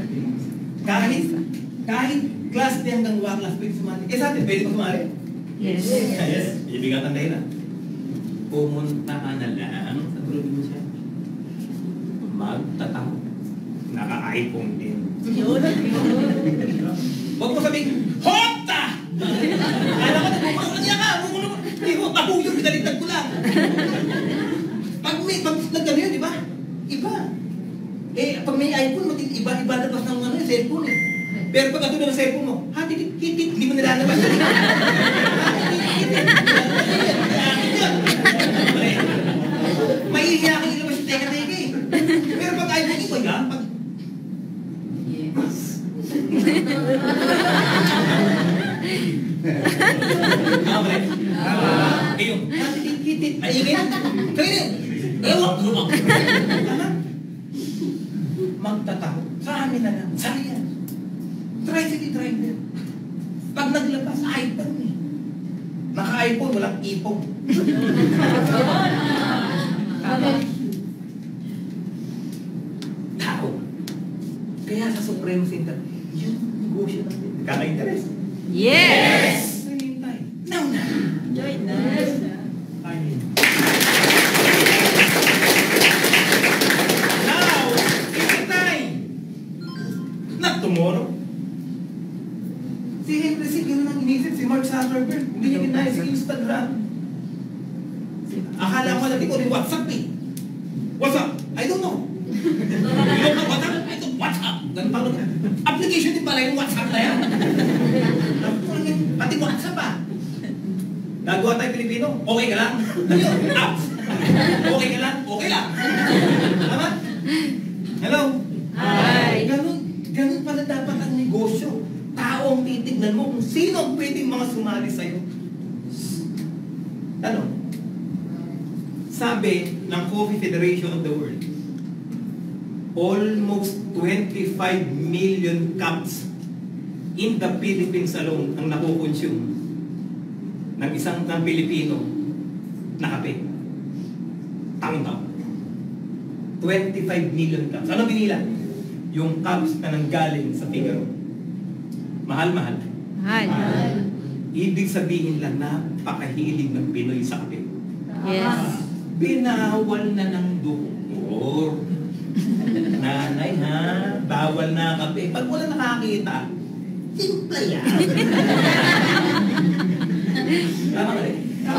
Kahit class D hanggang class B sumali. Eh sa atin, pwede pa sumali? Yes. Yes. Ibigatan tayo na. Pumunta ka na lang sa probinsya. Magtataw. Naka-iPhone din. Huwag mo sabihin, Hota! Alam ko na, bumakas niya ka! Hindi ko, tabuyo, pinalitag ko lang. Pag nagkano yun, di ba? Iba. Eh, pag may iPhone, iba-iba labas ng ano, cellphone eh. Pero pag katulad ng cellphone mo, hitit, hindi mo nilalabas. Mahihiya kang ilabas yung teka-teka eh. Pero pag iPhone, iba yan. Yes. Tama. Kayo, hitit. Ay, ingay. Kayo na. Ewan ko naman. Tama? Magtataho. Sa amin na lang. Sayang. Try din. Pag naglabas, iPhone eh. Naka-iPhone, walang ipong. Tao. Kaya sa Supreme Center, yun, negosyo natin. Kaka-interest. Yes! Now na. Join us. Now, it's the time. Not tomorrow. tumingin na sa Instagram. Akala ko natin ko rin WhatsApp eh. WhatsApp? I don't know. You don't know WhatsApp? I don't WhatsApp. Ganun pa rin. Application din pala yung WhatsApp na yan. Pati WhatsApp ah. Gagawa tayo Pilipino, okay ka lang? Ano yun? Apps. Okay ka lang? Okay lang. Tama? Hello? Hi. Ganun pala dapat ang negosyo. Tao ang titignan mo kung sino ang pwedeng mga sumali sa'yo. Ano? Sabi ng Coffee Federation of the World, almost 25 million cups in the Philippines alone ang nakukonsume ng isang Pilipino na kape. Taon-taon. 25 million cups. Ano binila? Yung cups na nanggaling sa Figaro. Mahal-mahal. Mahal. Ibig sabihin lang napakahilig ng Pinoy sa kape. Yes. Binawal na ng doktor. Nanay ha, bawal na kape. Pag wala nakakita, simpla yan. Tama ka rin?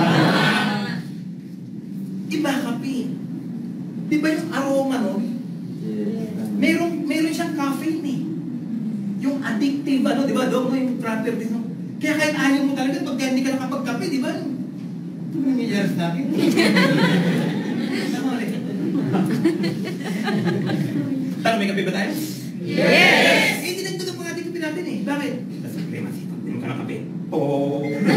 Iba kape. Di ba yung aroma nun? Meron siyang caffeine eh. Yung addictive ano, di ba? Doon mo yung trapper din. Kaya kahit ayaw mo talaga, pag hindi ka nakapagkape, di ba? Ito yung nangyayari sa akin. Tama rin. Tara, may kape ba tayo? Yes! Eh, dinagdagan pa natin kape natin eh. Bakit? Kasi problema sito. Hindi mo ka ng kape. Oo.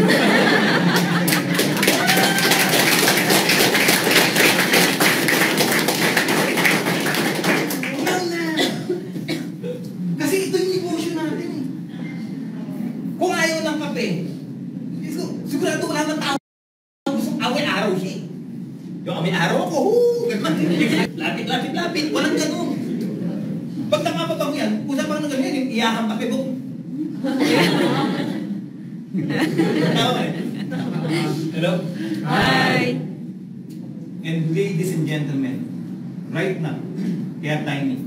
Kasi ito yung negosyo natin eh. Kung ayaw ng kape, sigurado wala ng tao. Gustong away-araw siya eh. Yung away-araw ako, lapit, walang ganun. Pag nakapag ako yan, usapang na ganyan, yung iyakang kape mo. Hello? Hi. And ladies and gentlemen, right now, kaya timing,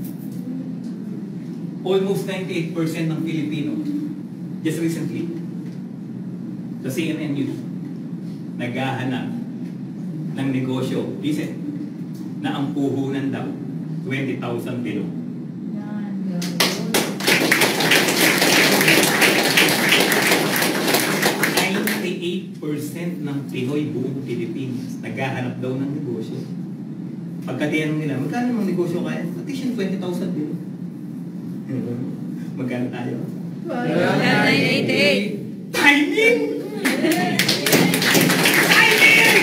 almost 98% ng Filipino, just recently, sa CNN News, naghahanap ng negosyo, listen, na ang puhunan daw, 20,000 Pino. 98% ng Pinoy buong Pilipinas naghahanap daw ng negosyo. Pagkatinanong nila, magkano ng negosyo kaya? At least yung 20,000 Pino. Magkano tayo? 988. Timing! Timing!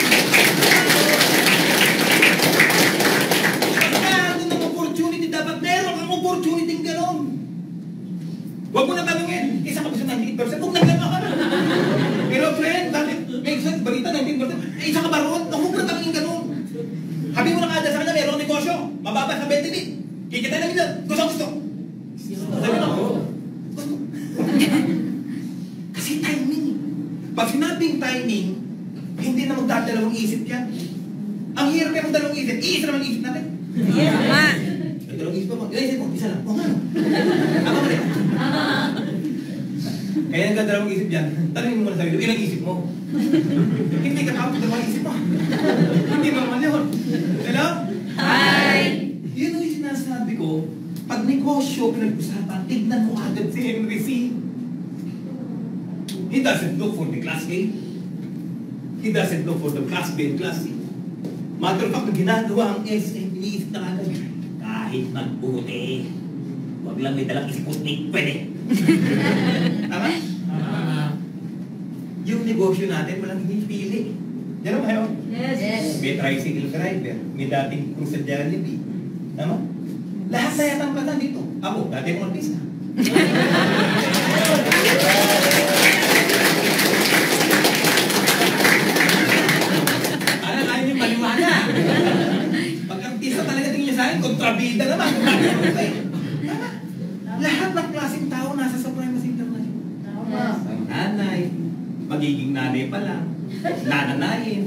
Pagkano ng opportunity, dapat meron kang opportunity ng gano'n. Huwag mo na tanongin, isa ka ba sa 98%? Huwag na gano'n ka na. Pero friend, bakit? May isang balita 19%. Isa ka ba roon? Huwag na tanongin gano'n. Habi mo na kada sa kanya, meron negosyo. Mababa sa 20 din. Kikita namin doon. Gusto. Sabi na ako. Gusto. Kasi timing. Pag sinabing timing, hindi na magdadalawang isip yan. Ang hirap yung dalawang isip. Iisa naman isip natin. Tama. Dalawang isip mo. Isip mo, isa lang. O nga. Tama ka rin. Kaya nagdadalawang isip yan. Tanungin mo muna sa video, ilang isip mo? Hindi ka kapag dalawang isip mo. Hindi naman yun. Hello? Hi. Yun yung sinasabi ko, pag negosyo pinag-usapan, tignan mo agad si Henry C. He doesn't look for the class A. He doesn't look for the class B and class C. Matter of fact, ginagawa ang S, iniisip na agad. Kahit magputi, huwag lang may dalang isiputnik, pwede. Tama? Yung negosyo natin, walang hinipili. Diyan ba kayo? Yes. May tricycle driver, may dating crew sa Jollibee. Tama? Lahat na yatang pala dito. Ako, dati akong artista. Ayaw niyo paliwana. Pag artista talaga tingin niya sa akin, kontrabida naman. Tama? Lahat ng klaseng tao nasa Supremacy International. Ang nanay, magiging nanay pa lang, nananayin.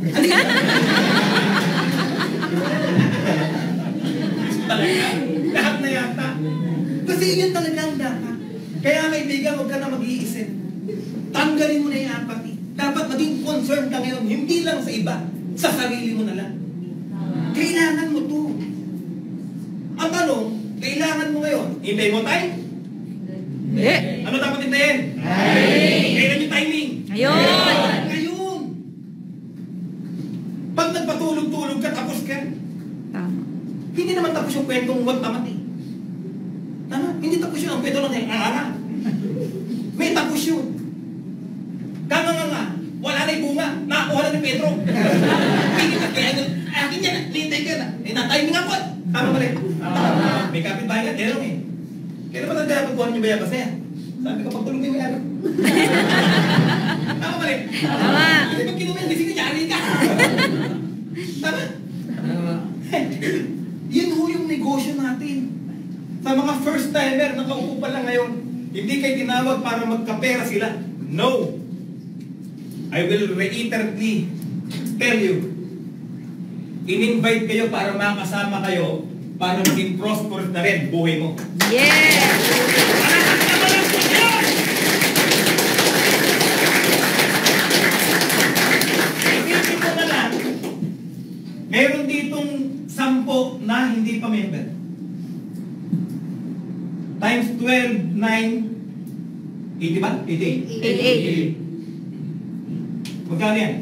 Talaga, lahat na yata. Kasi yun talaga ang dapat. Kaya kaibigan, huwag ka na mag-iisip. Tanggalin mo na yung apathy. Dapat maging concern ka ngayon, hindi lang sa iba, sa sarili mo na lang. Kailangan mo to. Ang tanong, kailangan mo ngayon, hintay mo tayo? Ano dapat hintayin? Kailan yung timing? Ngayon! Ngayon! Pag nagpatulog-tulog ka, tapos ka. Tama. Hindi naman tapos yung kwentong wag tamat eh. Tama? Hindi tapos yun. Ang kwento lang eh, may tapos yun. Kanga. Wala na yung bunga. Nakakuha na ni Pedro. Pingit at kaya akin yan. Nintay ka na. Eh, na-timing ako. Tama ba rin? May kapitbahay ka. Tinanong eh. Kaya naman ang dapat kuha niyo bayabas na yan. Sabi ko, pagtulog niyo yan. Tama ba rin? Tama. Kasi pag kinumin, gising ka, yari ka. Tama? Yun ho yung negosyo natin. Sa mga first timer, nakaupo pa lang ngayon, hindi kayo tinawag para magkapera sila. No! I will reiterately tell you, in-invite kayo para makasama kayo para maging prosperous na rin buhay mo. Yes! Isipin mo na lang, meron ditong 10 na hindi pa member. Times 12, 9, 80 ba? 88. 88. Magkano yan?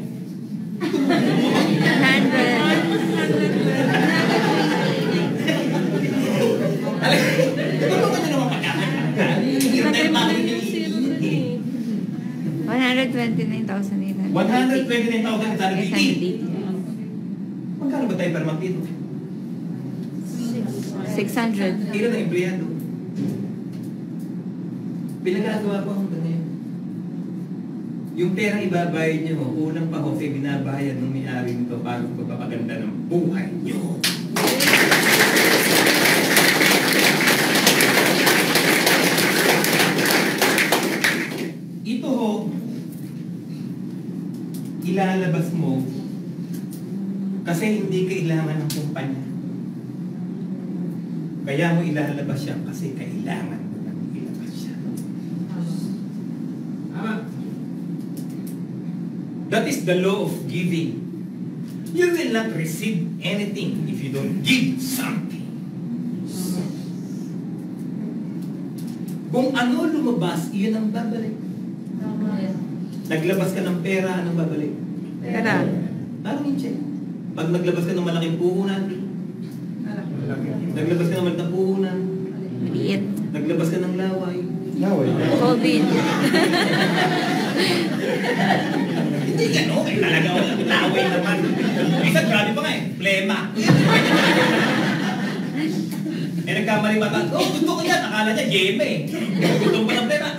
129,800. 129,880. Magkano ba tayo per month dito? 600. Ilan ang empleyado? Pinagagawa ko hanggang ngayon. Yung perang ibabayad nyo, unang pa Jose, binabayad ng may-ari nito para pagpapaganda ng buhay nyo. Ito ho, ilalabas mo kasi hindi kailangan ng kumpanya. Kaya mo ilalabas siya kasi kailangan mo nang ilabas siya. That is the law of giving. You will not receive anything if you don't give something. Kung ano lumabas, iyon ang babalik. Naglabas ka ng pera, anong babalik? Pera. Parang yung check. Pag naglabas ka ng malaking puhunan, naglabas ka ng malaking puhunan, Maliit. naglabas ka ng laway, COVID. hindi gano'n. Eh, talaga wala. Laway naman. Isa, grabe pa nga eh. Plema. Eh, nagkamali mata. Oh, gusto ko yan. Akala niya, yeme eh. Gusto pa ng plema.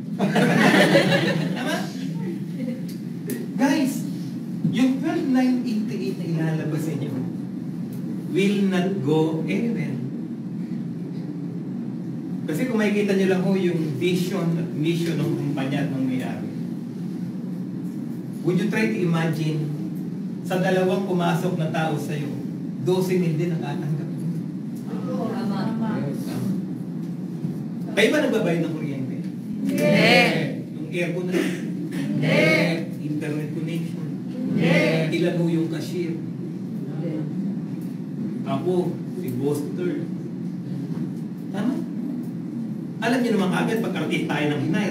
Tama? Guys, yung 12,988 na ilalabas sa inyo will not go anywhere. Kasi kung makikita nyo lang ho yung vision at mission ng kumpanya at ng may-ari, would you try to imagine sa dalawang pumasok na tao sa'yo, 12,000 din ang atanggap mo? Kayo ba nagbabayad ng kuryente? Hindi. Yung aircon na? Hindi. Internet connection? Hindi. Ilan ho yung cashier? Ako, si Buster. Tama? Alam niyo naman kagad pagkarating tayo ng hinayr.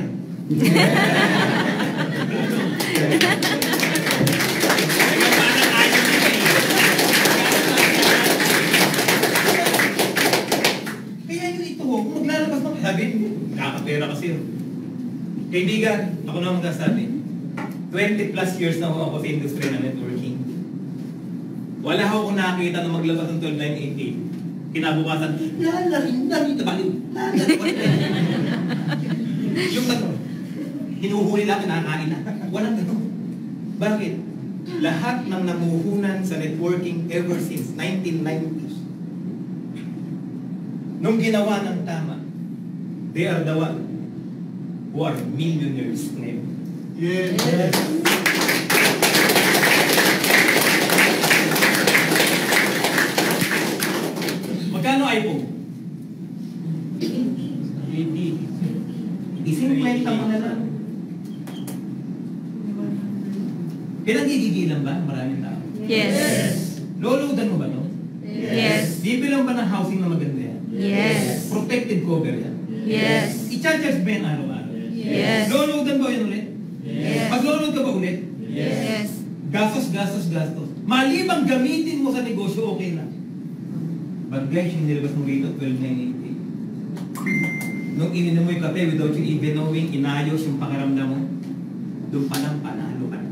Kaya yun ito ho, kung maglalabas ng sabi, nakakapera kasi yun. Kaibigan, ako na magsasabi, 20 plus years na ako sa industry ng networking. Wala ako kung nakakita na maglabas ng 12,988. Kinabukasan, lalaring, nabaliw, yung hinuhuli lang, nakakain na. Walang gano'n. Bakit? Lahat ng namuhunan sa networking ever since 1990s, nung ginawa ng tama, they are the one who are millionaires ngayon. Yes. Magkano iPhone? 80. Ising kwenta mo na lang. Pinaggigigilan ba ng maraming tao? Yes. Loloadan mo ba no? Yes. Bibilang ba ng housing na maganda yan? Yes. Protected cover yan? Yes. I-charge ba yan araw-araw? Yes. Loloadan ba yan ulit? Yes. Mag-load ka ba ulit? Yes. Gastos. Malibang gamitin mo sa negosyo, okay na. But guys, yung nilabas mo rito, 12,980. Nung ininom mo yung kape without you even knowing, inayos yung pakiramdam mo, doon pa lang panalo ka na.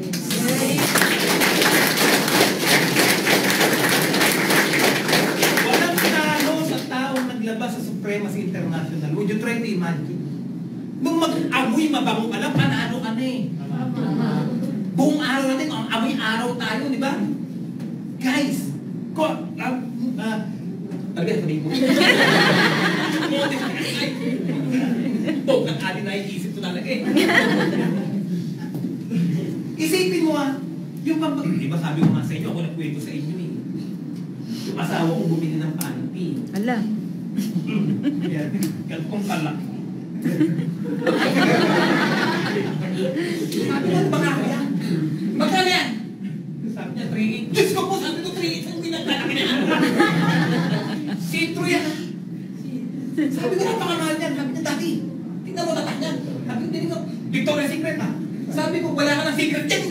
Walang talo sa taong naglabas sa Supremacy International. Would you try to imagine? Nung mag-amoy mabango ka lang, panalo ka na eh. Buong araw natin, amoy araw tayo, di ba? Guys, talaga sabihin ko. Ang atin na iisip ko talaga eh. Isipin mo yung di ba sabi ko nga sa inyo, ako nagkwento sa inyo eh. Yung asawa kong bumili ng panty. Ala. Yan kong palak. Sabi ko, baka yan? Magkano yan? Sabi niya, 3.8. Diyos ko po, sabi ko 3.8. Ang pinaglalaki na yan. Sitro yan. Sabi ko, napakamahal yan. Sabi niya, Daddy, tingnan mo tatak niyan. Sabi ko, tingnan mo, Victoria's Secret ha. Sabi ko, wala ka ng secret yan.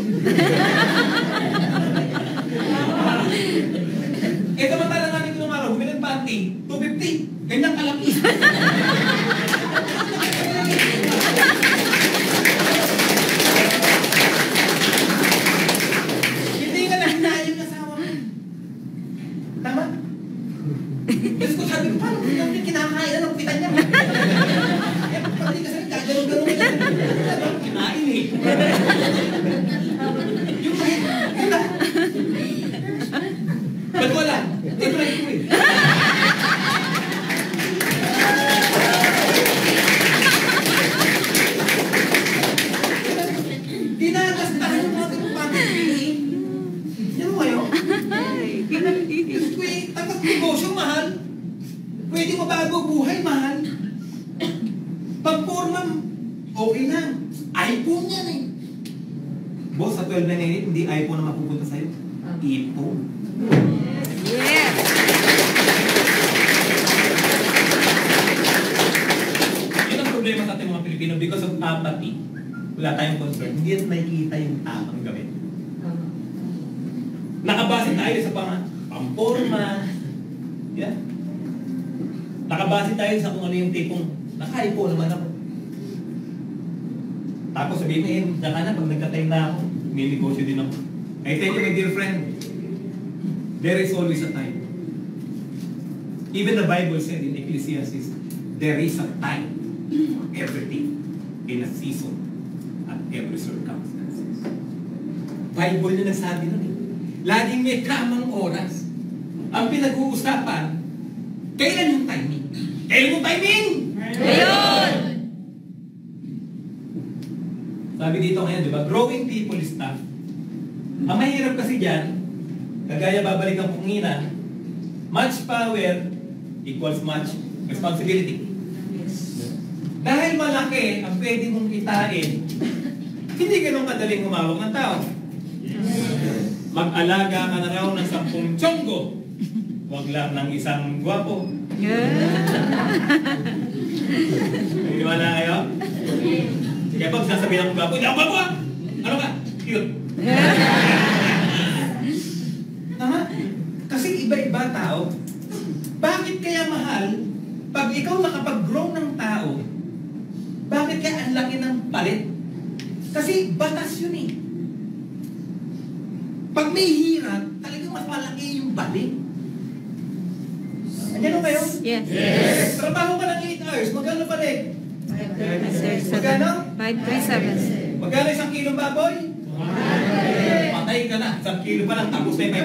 Eh, samantala namin ko ng araw, bumili ng panty, 250. Ganyang kalaki. Hindi ka na hinayang yung asawa mo. Tama? Diyos ko, sabi ko, paano kung yung kinakain na ng pitan niya? Eh, pati kasi gagano-gano ka lang. Kinain eh. Yung kahit, yun na. Ba't wala? Tinry ko eh. Dinagastahan yung mga ganun pati. Yan mo kayo? Diyos ko eh, tapos negosyo mahal. Pwede mabago buhay mahal. Pag-forma, okay na. iPhone yan eh. Boss, sa 12,980, hindi iPhone na mapupunta sa'yo. iPhone. Yes. Yun ang problema sa ating mga Pilipino because of apathy. Wala tayong concern. Hindi natin nakikita yung tamang gawin. Nakabase tayo sa pamporma. Yeah. Nakabase tayo sa kung ano yung tipong naka-iPhone naman ako. Tapos sabihin mo, saka na, pag nagka-time na ako, may negosyo din ako. I tell you, my dear friend, there is always a time. Even the Bible said in Ecclesiastes, there is a time for everything in a season at every circumstances. Bible na nagsabi nun eh. Laging may tamang oras. Ang pinag-uusapan, kailan yung timing? Kailan yung timing? Ngayon! Sabi dito ngayon, di ba? Growing people is tough. Ang mahirap kasi dyan, kagaya babalik ang pungina, much power equals much responsibility. Dahil malaki ang pwede mong kitain, hindi ganun kadaling humawak ng tao. Mag-alaga ka na raw ng 10 tiyonggo. Huwag lang ng isang gwapo. Naniwala kayo? Sige, pag sasabihin ng gwapo, hindi ako gwapo ah! Ano ka? Cute. Tama? Kasi iba-iba tao. Bakit kaya mahal, pag ikaw nakapag-grow ng tao, bakit kaya ang laki ng palit? Kasi batas yun eh. Pag may hirap, talagang mas malaki yung balik. Andiyan kayo? Yes. Yes. Trabaho ka ng 8 hours, magkano balik? Magkano? 537. Magkano 1 kilong baboy? Patay ka na. 1 kilo pa lang, tapos na yung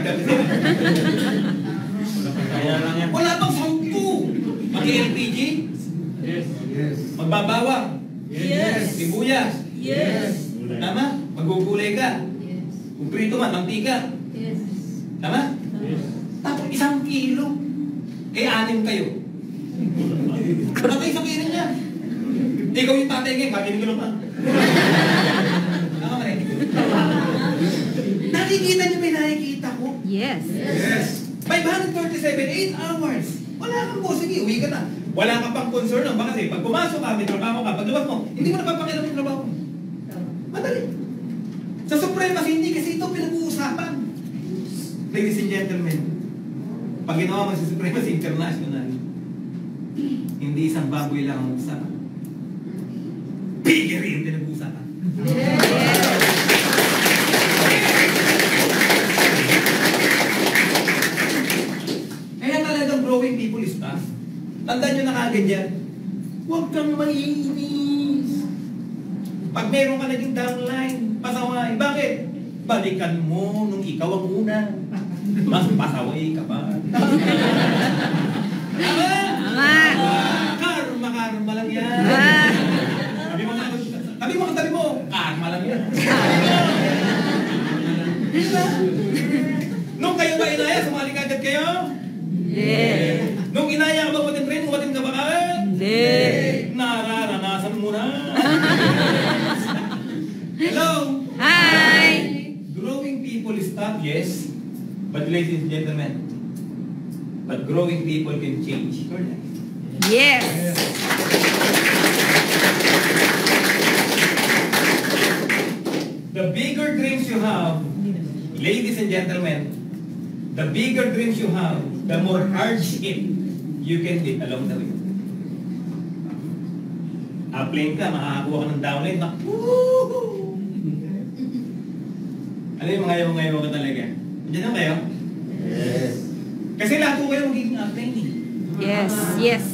537. Kaya lang yan. Wala pang 10. Mag-LPG? Yes. Magbabawang? Yes. Sibuyas? Yes. Tama? Magugulay ka? Kung prito man, mantika? Yes. Tama? Tapos 1 kilo. Eh, 6 kayo. Patay sa kilo niya. Ikaw yung tatay ngayon, kakinig ko lang pa. Tama ba rin? Nakikita niyo may nakikita ko? Yes. Yes. 537, 8 hours. Wala kang po, sige, uwi ka na. Wala ka pang concern ng kasi pag pumasok ka, may trabaho ka, pag luwas mo, hindi mo napapakialam yung trabaho mo. Madali. Sa Supremacy, hindi kasi ito pinag-uusapan. Ladies and gentlemen, pag ginawa mo sa Supremacy International, hindi isang baboy lang ang usapan. Piggery yung pinag-uusapan. Kaya talagang growing people is tough. Tandaan nyo na kagad yan. Huwag kang maiinis. Pag meron ka naging downline, pasaway. Bakit? Balikan mo nung ikaw ang una. Mas pasaway ka pa. Tama? Karma lang yan. Tabi mo, karma lang yan. Nung kayo ba inaya, sumali kagad kayo? Hindi. Nung inaya ka ba umatin rin, umatin ka ba kagad? Hindi. Nararanasan mo na. Hello? Hi! Growing people is tough, yes. But ladies and gentlemen, but growing people can change your life. Yes. The bigger dreams you have, ladies and gentlemen, the bigger dreams you have, the more hardship you can meet along the way. Upline ka, makakakuha ka ng downline, woohoo! Ano yung mga ayaw ka talaga? Diyan na kayo? Yes. Kasi lahat po kayo magiging upline eh. Yes. Yes.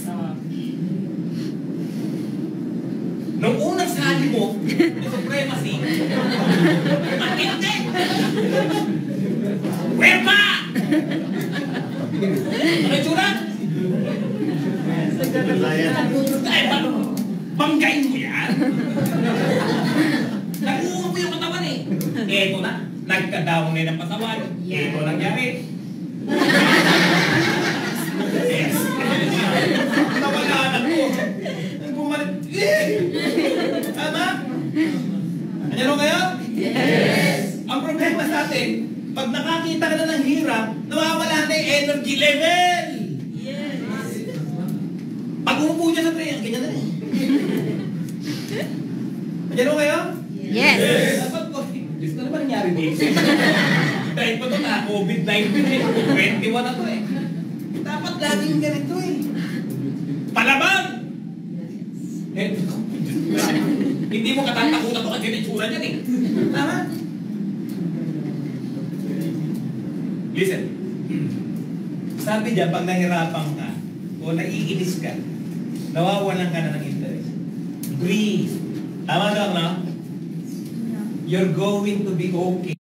Nung unang sali mo, na Supremacy, matindi! Where pa? Ano yung tsura? Ay, banggain mo yan? Nag-uunga mo yung katawan eh. Eto na, nagka-down na ng pasaway. Eto nangyari. Yes. Nawala ko. Bumalik. Tama? Ano kayo? Yes. Ang problema sa atin, pag nakakita ka na ng hirap, nawawala na yung energy level. Yes. Pag umupo dyan sa train, ganyan na rin. Ano kayo? Yes. Dapat ko, Diyos na naman nangyari dito. Dahil pa ito na, COVID-19 eh. 21 na ito eh. Dapat laging ganito eh. Palaban! Eh, hindi mo katatakutan ito kasi nitsura niyan eh. Tama? Listen. Sabi dyan, pag nahirapan ka o naiinis ka, nawawalan ka na ng interest. Breathe. Tama lang, no? You're going to be okay.